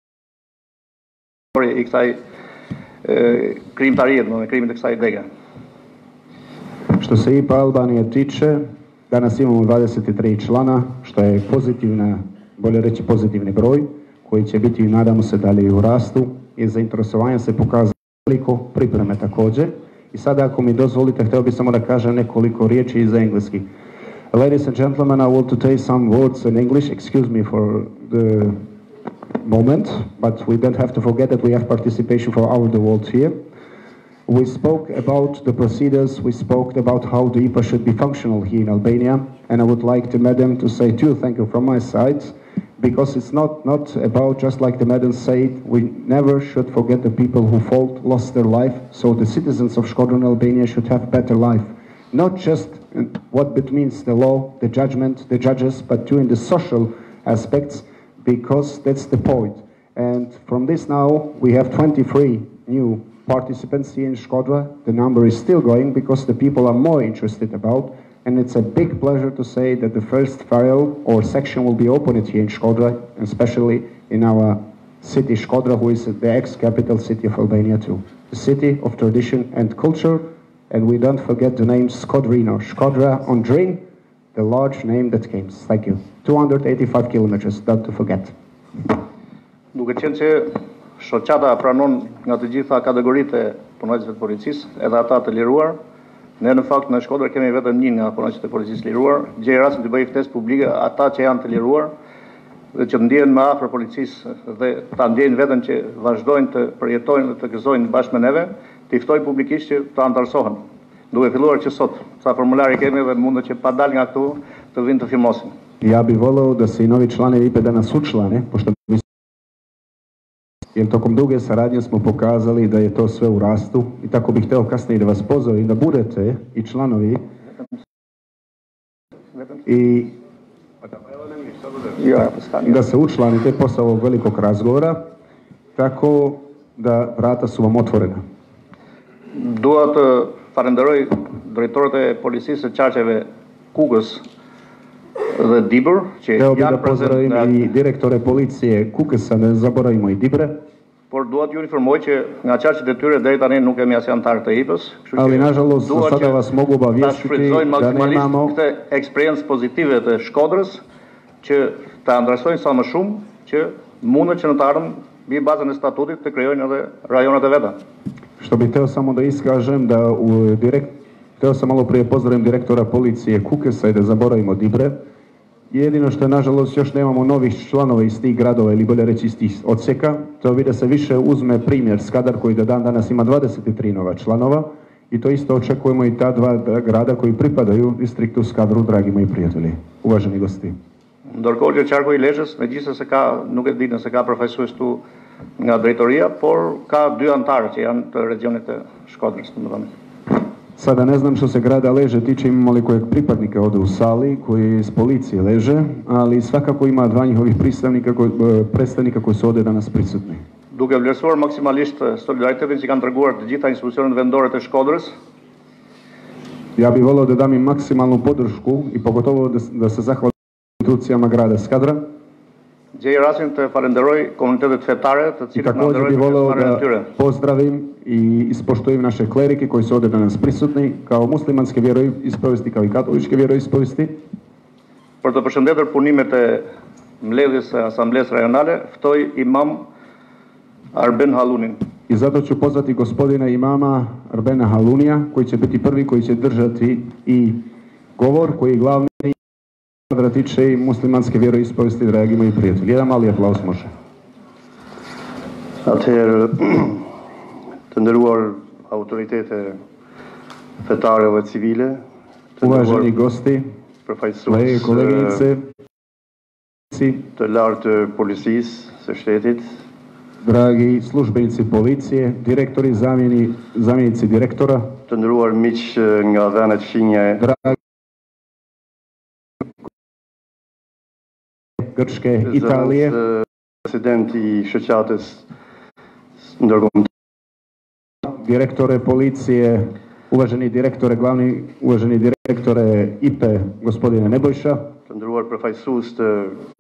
i kësaj krijimtarie, në krijimin e kësaj dege. Što se IPA Albanije tiče, danas imamo 23 člana, što je pozitivna, bolje reći pozitivni broj, koji će biti, nadamo se, dalje i u rastu i zainteresovanja se pokazalo veliko, pripreme također. I sada, ako mi dozvolite, htio bih samo da kažem nekoliko riječi iz engleski. Ladies and gentlemen, I want to say some words in English. Excuse me for the moment, but we don't have to forget that we have participation from all the world here. We spoke about the procedures, we spoke about how the IPA should be functional here in Albania, and I would like to madam to say too, thank you from my side, because it's not about, just like the madam said, we never should forget the people who lost their life, so the citizens of Shkodër and Albania should have better life. Not just what it means the law, the judgment, the judges, but too in the social aspects, because that's the point. And from this now, we have 23 new participants here in Shkodra. The number is still going because the people are more interested about, and it's a big pleasure to say that the first file or section will be opened here in Shkodra, especially in our city Shkodra, who is the ex-capital city of Albania too. The city of tradition and culture, and we don't forget the name Shkodrino. Shkodra on Drin, the large name that came. Thank you. 285 kilometers, not to forget. Duke qenë që shoqata pranon nga të gjitha kategoritë e punonjësve të policisë, edhe ata të liruar, ne në fakt në Shkodër kemi vetëm një nga punonjësit e policisë liruar, gjej rastin të bëj ftesë publike ata që janë të liruar dhe që ndjehen më afër policisë dhe ta ndjejnë veten që vazhdojnë të përjetojnë dhe të gëzojnë bashkë me neve, të ftoj publikisht që të antarësohen. Duke filluar që sot, sa formulari kemi dhe mundet që pa dal nga këtu të vinë të firmosin. Ja bih voleo da se i novi članovi IPE danas učlane, pošto jer tokom duge saradnje smo pokazali da je to sve u rastu i tako bih hteo kasnije da vas pozovem da budete i članovi i da se učlanite posle ovog velikog razgovora, tako da vrata su vam otvorena. Dua të falenderoj drejtorët e policisë së qarqeve Kukës dhe Dibër, që Hteo bih da janë pozdravim prezente, i direktore policije Kukësa, ne zaboravimo i Dibre, por dua t'ju informoj që nga qarqet e tyre deri tani nuk kemi as antar të IPE-s, kështu ali nažalost dua sada që vas mogu ta obavijestiti shfrytëzojnë da maksimalisht nemamo këtë eksperiencë pozitive të Shkodrës, që ta ndërtojnë sa më shumë, që mundet që në të ardhmen mbi bazën e statutit të krijojnë edhe rajonet e veta. Što bih hteo samo da iskažem da hteo sam malo prije pozdravim direktora policije Kukesa i da zaboravimo Dibre. Jedino što je nažalost još nemamo novih članova iz tih gradova ili bolje reći iz tih odsjeka, to bi da se više uzme primjer Skadar koji do dan danas ima 23 nova članova i to isto očekujemo i ta dva grada koji pripadaju distriktu Skadru, dragi moji prijatelji, uvaženi gosti. Ndërkohë që qarku i Lezhës, megjithëse se ka, nuk e di nëse ka përfaqësues këtu nga drejtoria, por ka dy antarë që janë të regionit të Shkodrës, domethënë. Sada ne znam što se grada Leže tiče, imamo li kojeg pripadnika ovdje u sali koji iz policije Leže, ali svakako ima dva njihovih predstavnika koji su ovdje danas prisutni. Duke vlerësuar maksimalisht solidaritetin që kanë treguar të gjitha institucionet vendore të Shkodrës, ja bih volio da dam im maksimalnu podršku i pogotovo da se zahvalim institucijama grada Skadra. gjej rastin të falenderoj komunitetet fetare të I cilët na također bih nderojnë volio pjesëmarrjen e tyre. da pozdravim i ispoštujem naše klerike koji su ovdje danas prisutni, kao muslimanske vjeroispovesti, kao i katoličke vjeroispovesti. Për të përshëndetur punimet e mbledhjes së asamblesë rajonale, ftoj imam Arben Halunin. I zato ću pozvati gospodina imama Arbena Halunija, koji će biti prvi koji će držati i govor koji je glavni da tiče i muslimanske vjeroispovesti, dragi moji prijatelji. Jedan mali aplauz može. Atëherë, të nderuar autoritete fetare dhe civile, të Uvaženi gosti, kolege, koleginice, të lartë të policisë së shtetit, dragi službenici policije, direktori, zamjenici direktora, të nderuar miq nga venet shinje, dragi Grčke, Italije, presidenti i shoqatës ndërkombëtare, direktore policije, uvaženi direktore IPE, gospodine Nebojša, të nderuar përfaqësues të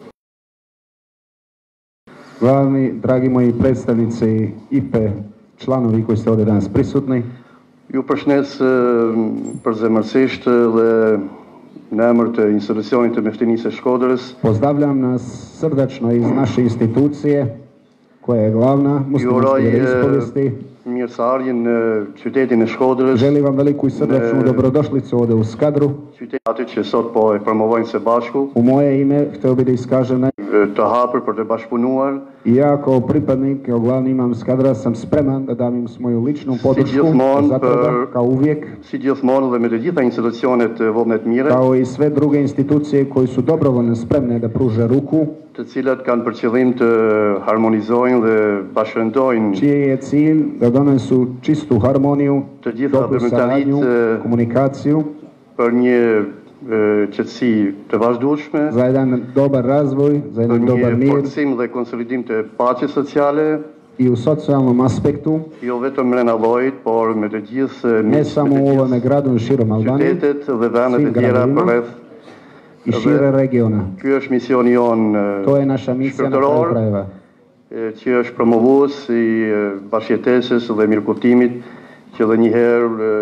glavni, dragi moji predstavnici IPE, članovi koji ste ovdje danas prisutni. Ju përshëndes përzemërsisht dhe në emër të institucionit të mjeftinisë së Shkodrës. Pozdravljam nas srdačno iz naše institucije koja je glavna muslimanske vjeroispovesti. Mirëseardhjen në qytetin e Shkodrës. Želim vam veliku i srdečnu dobrodošlicu ovdje u Skadru. Qyteti që sot po e promovojnë së bashku. U moje ime htio bih da iskažem të hapur për të bashkëpunuar. I ja kao pripadnik, kao glavni imam Skadra sam spreman da dam im svoju ličnu podršku za treba, kao uvijek. Si gjithmonë dhe me të gjitha institucionet vëllëne të mira. Kao i sve druge institucije koji su dobrovoljno spremne da pruže ruku. Të cilat kanë për qëllim të harmonizojnë dhe bashkëndojnë. Čiji je cilj da donesu čistu harmoniju, dobru saradnju, komunikaciju. Për një qetësi të vazhdueshme, za jedan dobar razvoj, za jedan dobar mir, forcim dhe konsolidim të paqes sociale i u socijalnom aspektu, jo vetëm brenda llojit, por me të gjithë ne samo u ovome gradu, širom Albanije, qytetet dhe vendet e tjera përreth i šire regiona. Ky është misioni jon, to je naša misija na kraju krajeva, që është promovues i bashkëjetesës dhe mirëkuptimit, që edhe një herë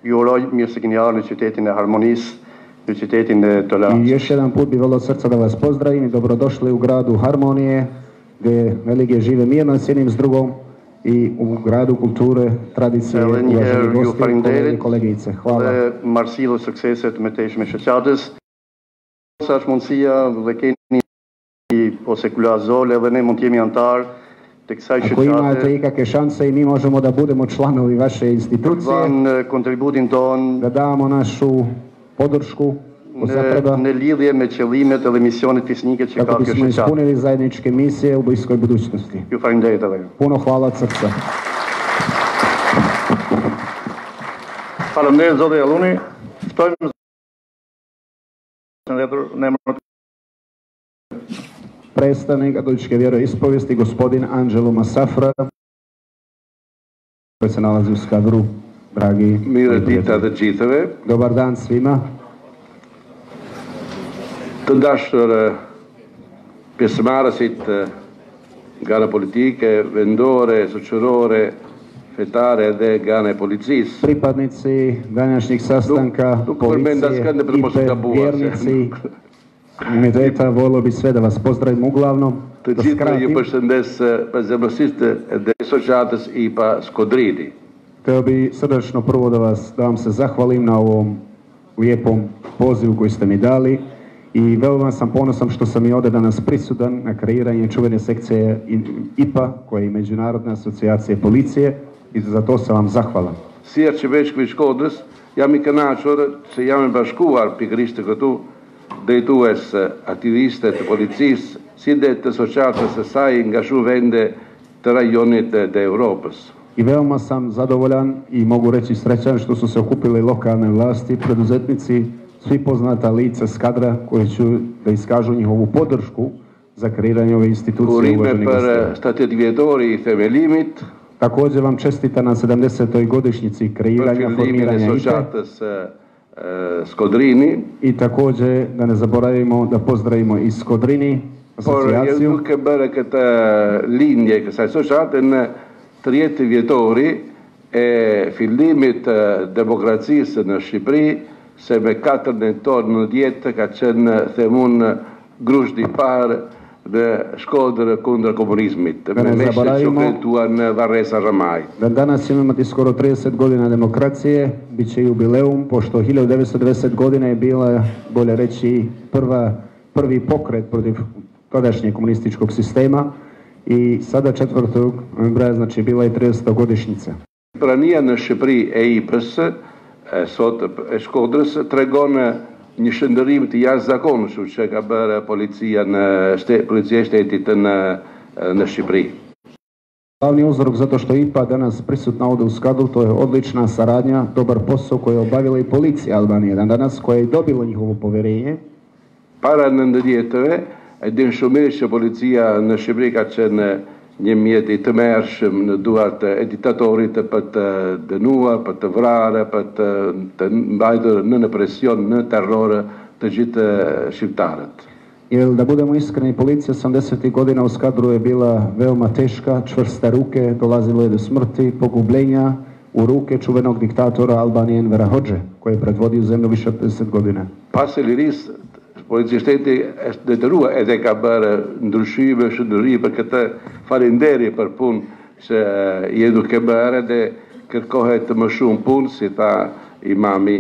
Ju uroj mirë se keni ardhur në qytetin e harmonisë, në qytetin e I tolerancës. još jedan put bi volio od srca da vas pozdravim i dobrodošli u gradu Harmonije, gdje religije žive mirno s jednim s drugom i u gradu kulture, tradicije, uvaženi gosti, kolege i kolegice. Hvala. Dhe marsilë sukseset me teshme shoqatës. Sa është mundësia dhe keni ose Kullazole dhe ne mund të jemi antar të kësaj Ako imate shoqate. ikakve šanse i mi možemo da budemo članovi vaše institucije, Dhanë kontributin ton da damo našu podršku ko zatreba, në lidhje me qëllimet edhe misionet fisnike që ka kako kjo bismo shoqatë. ispunili zajedničke misije u bliskoj budućnosti. Ju faleminderit edhe. Puno hvala od srca. Faleminderit Zoti Jalluni. Ftojmë në emër Predstavnik katoličke vjeroispovijesti gospodin Anđelo Masafra, koji se nalazi u Skadru. Dragi Mirë dita dhe gjithëve. Dobar dan svima. Të dashur pjesëmarrësit nga ana politike, vendore, shoqërore, fetare dhe nga ana e policisë. Pripadnici današnjeg sastanka, Nuk policije, përmendas kënd për mos të IPE, gabuar. vjernici, uniteta, volio bi sve da vas pozdravim uglavnom, Të da gjithë ju skratim. përshëndes prezemërsisht dhe shoqatës IPA Skodrini. Hteo bi srdačno prvo da vam se zahvalim na ovom lijepom pozivu koji ste mi dali i veoma sam ponosan što sam i ovdje danas prisutan na kreiranje čuvene sekcije IPA, koja je i Međunarodna asocijacija policije, i za to sam vam zahvalan. Si Arqiveshkull i Shkodrës, jam i kënaqur që jam e bashkuar pikërisht të këtu drejtues aktiviste të policisë, si dhe të shoqatës së saj nga shumë vende të rajonit dhe Europës. I veoma sam zadovoljan i mogu reći srećan što su se okupili lokalne vlasti, preduzetnici, svi poznata lica Skadra koji će da iskažu njihovu podršku za kreiranje ove institucije. Urime uvaženi për gosti. 70 vjetori i themelimit, Također vam čestita na 70. godišnjici për kreiranja, fillimin e formiranja IPE shoqatës Skodrini, i također da ne zaboravimo da pozdravimo i Skodrini, por asocijaciju. duke bërë këtë lindje e kësaj shoqate në 30 vjetori e fillimit të demokracisë në Shqipëri, se me 4 nëntor 90 ka qenë themun grushti i parë në Shkodër kundër komunizmit, me ne meshët që zaboravimo kretuar në Varresa Rramaj. Da danas ćemo imati skoro 30 godina demokracije, bit će jubileum, pošto 1990 godina je bila, bolje reći, prvi pokret protiv tadašnjeg komunističkog sistema i sada 4. novembra, znači, bila je 30. godišnjica. Prania në Shqipëri e IPës, sot e Shkodrës, tregon një shëndërim të jashtëzakonshëm që ka bërë policia e shtetit në Shqipëri. Glavni uzrok zato što IPA danas prisutna ovdje u Skadru, to je odlična saradnja, dobar posao koji je obavila i policija Albanije danas, koja je dobila njihovo poverenje. Para 90-ve, e din shumë mirë që policia në Shqipëri ka qenë një mjet i tmerrshëm në duart e diktatorit për të dënuar, për të vrarë, për të mbajtur në presion, në terror të gjithë shqiptarët. Jer da budemo iskreni, policija 80. godina u Skadru je bila veoma teška, čvrste ruke, dolazilo je do smrti, pogubljenja u ruke čuvenog diktatora Albanije Envera Hoxhe, koji je predvodio zemlju više od 50 godina. Pas e lirisë, policia e shtetit është detyruar edhe ka bërë ndryshime, shëndëri për këtë, falenderi për punë që je duke bërë dhe kërkohet më shumë punë, si tha imami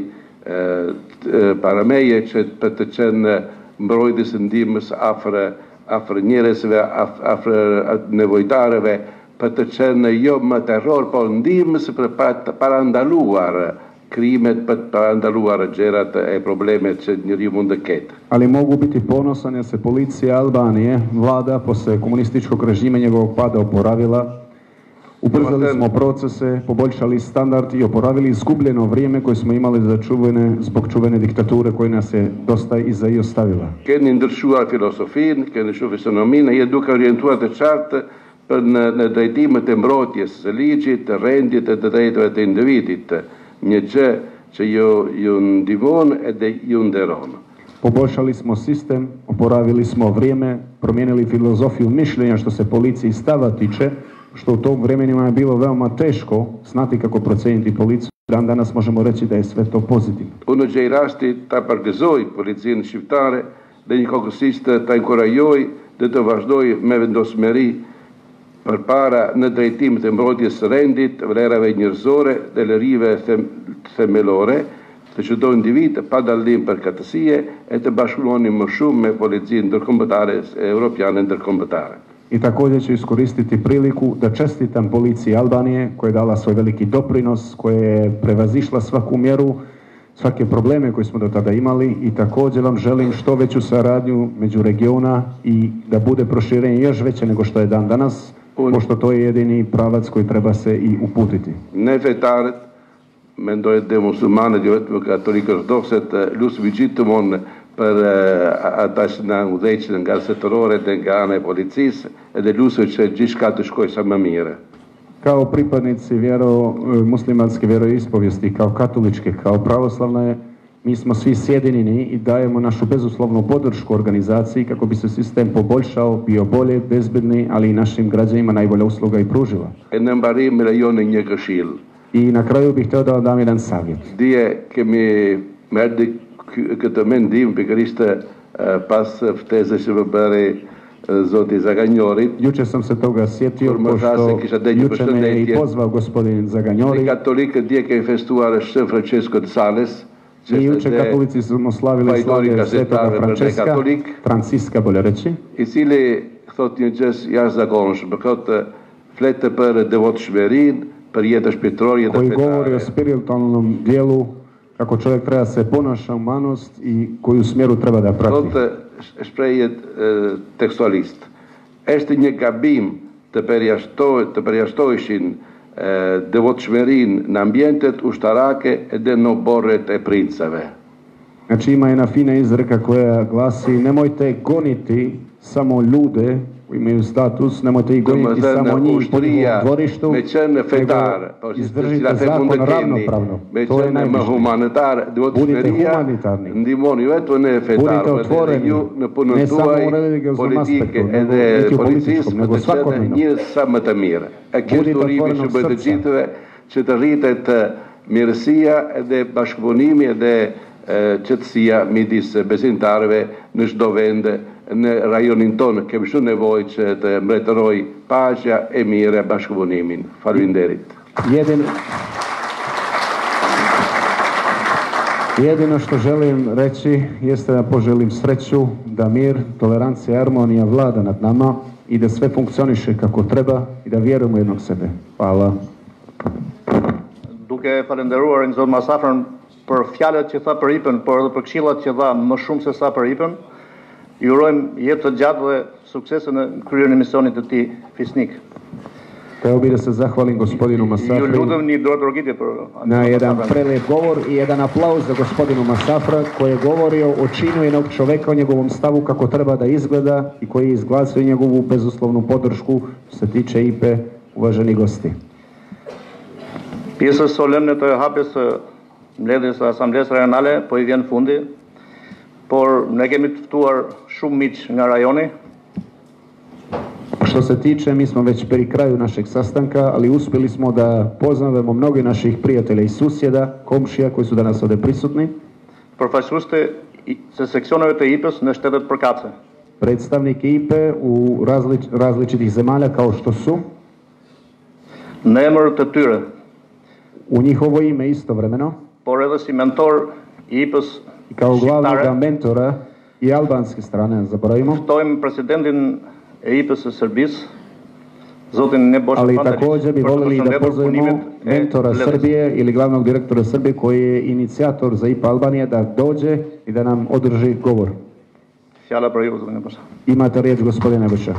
para meje, që për të qenë mbrojtës ndihmës afër njerëzve, afër nevojtarëve, për të qenë jo më terror, por ndihmës për parandaluar krimet, për parandaluar gjërat e problemet që njeriu mund të ketë. Ali mogu biti ponosan jer se policija Albanije, vlada, posle komunističkog režima njegovog pada oporavila. Ubrzali smo procese, poboljšali standard i oporavili izgubljeno vrijeme koje smo imali zbog čuvene diktature koje nas je dosta iza i ostavila. Keni ndryshuar filosofinë, keni shumë fisionominë, je duke orientuar të qartë për në drejtimet e mbrojtjes së ligjit, të rendit e të drejtave të individit, një gjë që ju ndihmon edhe ju nderon. Poboljšali smo sistem, oporavili smo vrijeme, promijenili filozofiju mišljenja što se policiji i stava tiče, što u tom vremenima je bilo veoma teško znati kako procijeniti policiju Dan danas možemo reći da je sve to pozitivno. Unë gjej rasti ta përgëzoj policinë shqiptare dhe njëkohësisht ta inkurajoj dhe të vazhdoj me vendosmëri përpara në drejtimet e mbrojtjes së rendit, vlerave njerëzore dhe lërive themelore të çdo individ pa dallim për katësie e të bashkëpunonin më shumë me policinë ndërkombëtare europiane ndërkombëtare. I također ću iskoristiti priliku da čestitam policiji Albanije koja je dala svoj veliki doprinos, koja je prevazišla svaku mjeru, svake probleme koje smo do tada imali i također vam želim što veću saradnju među regiona i da bude proširenje još veće nego što je dan danas, pošto to je jedini pravac koji treba se i uputiti. Ne vetarët, mendoj dhe muslimanët jo vetëm katolikë ortodokset lusim gjithmonë për ata që na udhëheqin nga setërore dhe nga ana e policisë edhe lusim që gjithçka të shkojë sa më mirë. Kao pripadnici muslimanske vjeroispovijesti, kao katoličke, kao pravoslavne, mi smo svi sjedinjeni i dajemo našu bezuslovnu podršku organizaciji kako bi se sistem poboljšao, bio bolje, bezbedni, ali i našim građanima najbolja usluga i pružila. E në mbarim me lejoni një këshill. I na kraju bih htio da vam dam jedan savjet. Dje kemi merdi këtë mendim pikërisht pas ftesës që më bëri zoti Zaganjorit. Juče sam se toga sjetio, pošto juče me i pozvao gospodin Zaganjori. Katolikët dje kemi festuar Shën Francesco de Sales. I juče katolici smo slavili slavlje Svetoga Franciska, bolje reći. I cili thot një gjës jashtëzakonshëm, thotë fletë për devotshmërinë, për jetë shpirtërore, jetë fetare. Koji govori o spiritualnom dijelu, kako čovjek treba se ponaša humanost i koju smjeru treba da prati. Thotë shprehjet tekstualist. Është një gabim të përjashtoheshin devotshmërinë në ambientet ushtarake edhe në borret e princeve. Znači ima jedna fina izreka koja glasi nemojte goniti samo ljude koji imaju status, nemojte ih goniti samo njih po njihovom dvorištu, nego izdržite zakon ravnopravno. To je najviše. Budite humanitarni. Budite otvoreni, ne samo u religioznom aspektu, niti u političkom, nego svakodnevno. Budite otvorenog srca. Që të rritet mirësia edhe bashkëpunimi edhe qëtësia midis besimtarëve në çdo vend në rajonin tonë. Kemi shumë nevojë që të mbretëroj paqja e mirë bashkëpunimin. Faleminderit. Jedino što želim reći jeste da poželim sreću, da mir, tolerancija i harmonija vlada nad nama i da sve funkcioniše kako treba i da vjerujemo jednog sebe. Hvala. Duke falenderuar në zonë Masafrën për fjalët që tha për IPën, por edhe për këshillat që dha më shumë se sa për IPën, ju urojmë jetë të gjatë dhe suksese në kryerjen e misionit të tij fisnik. Hteo bih da se zahvalim gospodinu Masafri. Ju lutem një dorëtrogitje për na jedan prelep govor i jedan aplauz za gospodinu Masafra koji je govorio o činu jednog čoveka, o njegovom stavu kako treba da izgleda i koji je izglasio njegovu bezuslovnu podršku što se tiče IPE, uvaženi gosti. Pjesës solemne të hapjes së mbledhjes së Asamblesë Rajonale po i vjen fundi, por ne kemi të ftuar shumë miq nga rajoni. Što se tiče, mi smo već pri kraju našeg sastanka, ali uspjeli smo da poznavemo mnogi naših prijatelja i susjeda, komšija koji su danas ovdje prisutni. Përfaqësueste se seksioneve të IPE-s në shtetet përkatëse. Predstavnike IPE u različitih zemalja kao što su në emër të tyre, u njihovo ime istovremeno, por edhe si mentor i IPE-s i kao glavnog mentora i albanske strane, zaboravimo. Ftojmë presidentin e IPE-s së Serbisë, zotin Nebojša Ali Pantelić, također bi voljeli da pozovemo mentora Srbije ili glavnog direktora Srbije koji je inicijator za IPA Albanije da dođe i da nam održi govor. Fjala për ju, zotin Nebojša. Imate riječ, gospodine Nebojša.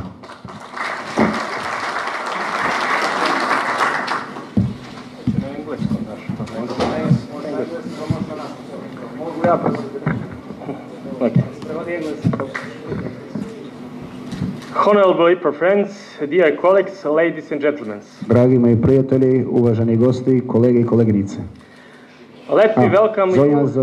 Honorable IPA friends, dear colleagues, ladies and gentlemen. Dragi moji prijatelji, uvaženi gosti, kolege i koleginice. Let me welcome you of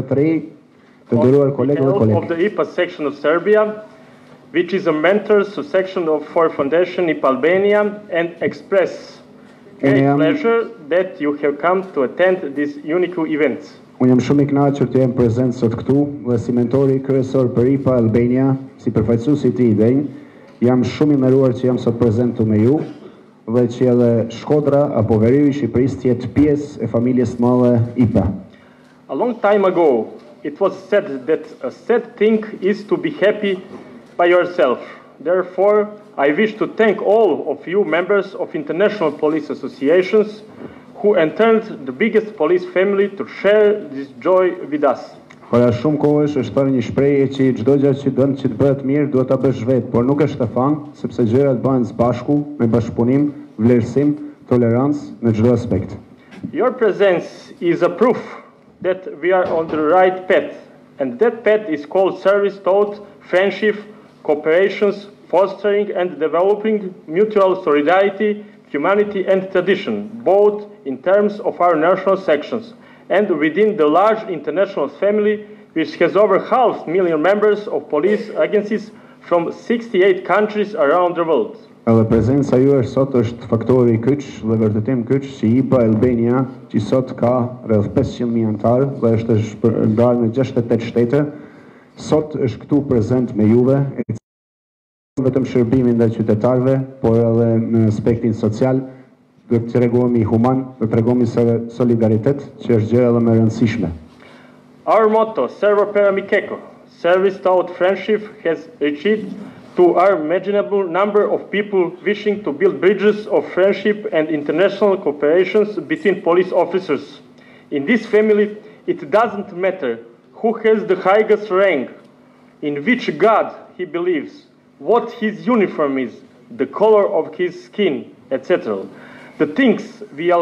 the IPA section of Serbia, which is a mentor section of for Foundation IPA Albania, and express great pleasure that you have come to attend these unique events. Unë jam shumë i kënaqur të jem prezent sot këtu dhe si mentori kryesor për IPA Albania, si përfaqësuesi i tij denj, jam shumë i nderuar që jam sot prezent këtu me ju dhe që edhe Shkodra apo Veriu i Shqipërisë të jetë pjesë e familjes së madhe IPA. A long time ago, it was said that a sad thing is to be happy by yourself. Therefore, I wish to thank all of you members of international police associations who entered the biggest police family to share this joy with us. Para shumë kohësh është thënë një shprehje që çdo gjë që don që të bëhet mirë duhet ta bësh vetë, por nuk është e thënë, sepse gjërat bëhen së bashku, me bashkëpunim, vlerësim, tolerancë në çdo aspekt. Your presence is a proof that we are on the right path, and that path is called service toward friendship, cooperation, fostering and developing mutual solidarity, humanity and tradition, both in terms of our national sections and within the large international family which has over 500,000 members of police agencies from 68 countries around the world. Edhe prezenca juaj sot është faktori i kyç dhe vërtetim kyç që IPA Albania, që sot ka rreth 500.000 anëtarë dhe është ndarë në 68 shtete, sot është këtu prezent me juve, vetëm shërbimin ndaj qytetarëve, por edhe në aspektin social, duhet të tregojmë human, të tregojmë solidaritet, që është gjë edhe më e rëndësishme. Our motto, Servo per Amiceko, service toward friendship, has reached to our imaginable number of people wishing to build bridges of friendship and international cooperation between police officers. In this family, it doesn't matter who has the highest rank, in which God he believes, what his uniform is, the color of his skin, etc. The things we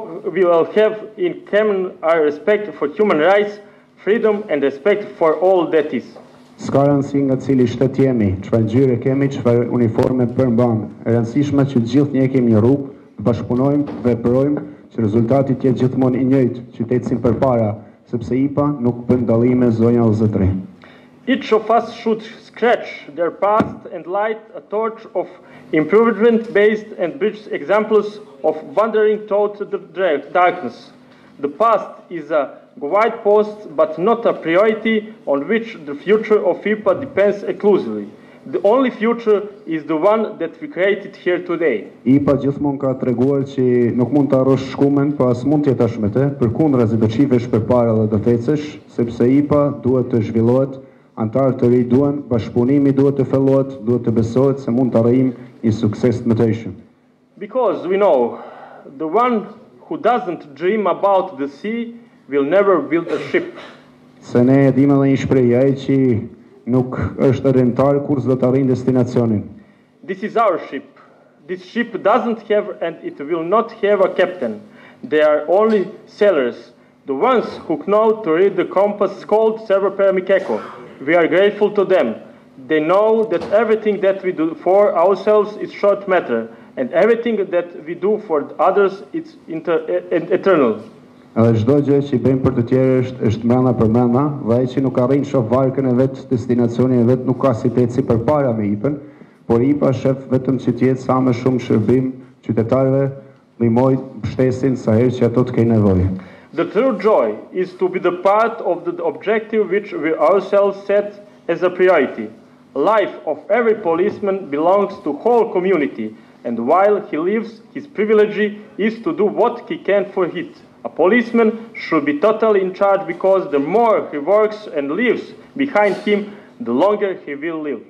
all have in common are respect for human rights, freedom and respect for all that is. S'ka rëndësi nga cili shtet jemi, çfarë ngjyre kemi, çfarë uniforme përmban. E rëndësishme që të gjithë ne kemi një rrugë, të bashkëpunojmë, veprojmë, që rezultati të jetë gjithmonë i njëjtë, që të ecim përpara, sepse IPA nuk bën dallime zonja o zotëri. Each of us should scratch their past and light a torch of improvement-based and bridge examples of wandering toward the darkness. The past is a guide post, but not a priority on which the future of IPA depends exclusively. The only future is the one that we created here today. IPA gjithmonë ka treguar që nuk mund të arrosh shkumen, po as mund të jetash me të, përkundrazi do qivesh përpara dhe do të ecësh, sepse IPA duhet të zhvillohet, antarët të ri duan, bashkëpunimi duhet të fillohet, duhet të besohet se mund të arrijmë një sukses të mëtejshëm. Because we know the one who doesn't dream about the sea will never build a ship. Se ne e dim edhe një shprehje, ai që nuk është rrentar kur s'do të arrijë destinacionin. This is our ship. This ship doesn't have and it will not have a captain. They are only sailors, the ones who know to read the compass called Servo per Amiceko. We are grateful to them. They know that everything that we do for ourselves is short matter, and everything that we do for others is eternal. Edhe çdo gjë që i bëjmë për të tjerë është mbrëmja për mbrëmja, dhe ai që nuk arrin shoh varkën e vet, destinacionin e vet, nuk ka si të ecë përpara me IPA-n, por IPA shef vetëm që të jetë sa më shumë shërbim qytetarëve, ndihmoj, mbështesin sa herë që ato të kenë nevojë. The true joy is to be the part of the objective which we ourselves set as a priority. Life of every policeman belongs to whole community, and while he lives, his privilege is to do what he can for it. A policeman should be totally in charge because the more he works and lives behind him, the longer he will live.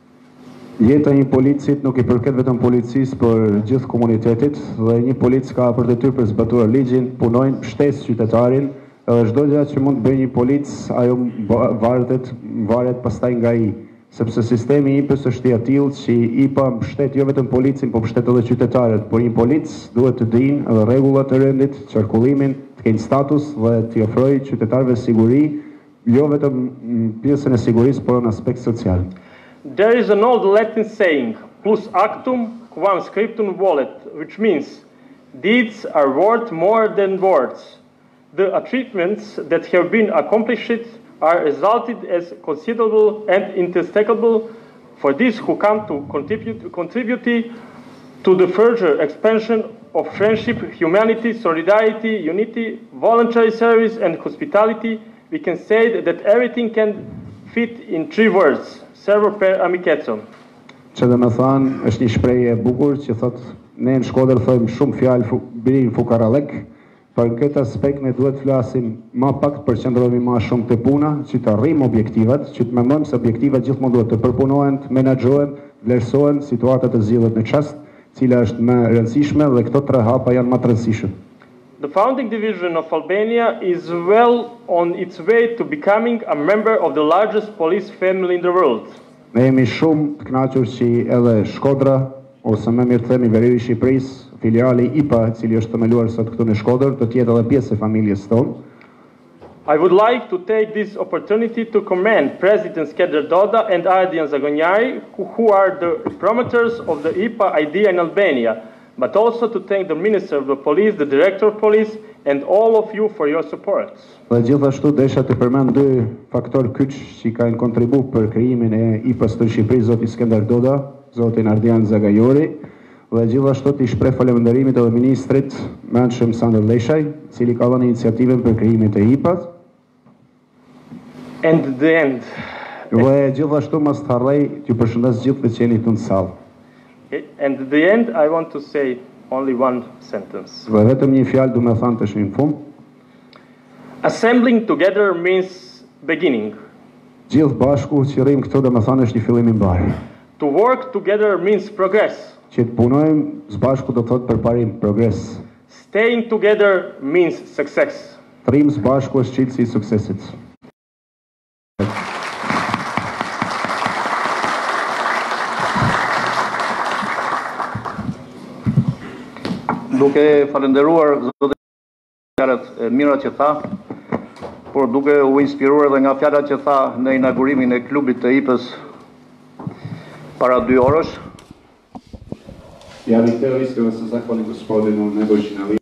Jeta e një policit nuk I përket vetëm policisë, por gjithë komunitetit, dhe një polic ka për detyrë për zbatuar ligjin, punojnë, mbështes qytetarin, edhe çdo gjë që mund të bëjë një polic, ajo varet pastaj nga ai, sepse sistemi I IPA-s është I atill që IPA mbështet jo vetëm policin, por mbështet edhe qytetarët, por një polic duhet të dinë edhe rregullat e rendit, qarkullimin, të kenë status dhe t'i ofrojë qytetarëve siguri, jo vetëm pjesën e sigurisë, por në aspekt social. There is an old Latin saying, plus actum quam scriptum volet, which means deeds are worth more than words. The achievements that have been accomplished are resulted as considerable and indestructible for these who come to contribute to the further expansion of friendship, humanity, solidarity, unity, voluntary service, and hospitality, we can say that everything can fit in 3 words: servo per amicetson. Që dhe me thanë, është një shprehje e bukur që thot, ne në Shkodër thojmë shumë fjalë birin fukarallek, por në këtë aspekt ne duhet flasim më pak të përqendrohemi më shumë te puna, që të arrijmë objektivat, që të mendojmë se objektivat gjithmonë duhet të përpunohen, të menaxhohen, vlerësohen, situatat të zgjidhet në çast, cila është më e rëndësishme dhe këto 3 hapa janë më të rëndësishëm. The founding division of Albania is well on its way to becoming a member of the largest police family in the world. Ne jemi shumë të kënaqur që edhe Shkodra, ose më mirë themi Veriu i Shqipërisë, filiali IPA, i cili është themeluar sot këtu në Shkodër, të jetë edhe pjesë e familjes tonë. I would like to take this opportunity to commend President Skënder Doda and Ardian Zagonjari, who are the promoters of the IPA idea in Albania, but also to thank the Minister of the Police, the Director of Police, and all of you for your support. Dhe gjithashtu desha të përmend 2 faktorë kyç që kanë kontribuar për krijimin e IPA-s të Shqipërisë, zoti Skënder Doda, zoti Ardian Zagonjari, dhe gjithashtu të shpreh falënderimin edhe ministrit Mençëm Sandër Leshaj, i cili ka dhënë iniciativën për krijimin e IPA-s. And the end. Dhe gjithashtu mos të harrej t'ju përshëndes gjithë të qeni këtu në sallë. And at the end, I want to say only one sentence. Dhe vetëm një fjalë du me thënë tash në fund. Assembling together means beginning. Gjithë bashku që rrim këtu do me thënë është një fillim i mbarë. To work together means progress. Që të punojmë së bashku do thotë përparim, progres. Staying together means success. Të rrim së bashku është çelësi i suksesit. Duke falenderuar zotin fjalët e mira që tha, por duke u inspiruar edhe nga fjalat që tha në inaugurimin e klubit të IPA-s para 2 orësh. Ja bih htio iskreno se zahvalim gospodinu Nebojši na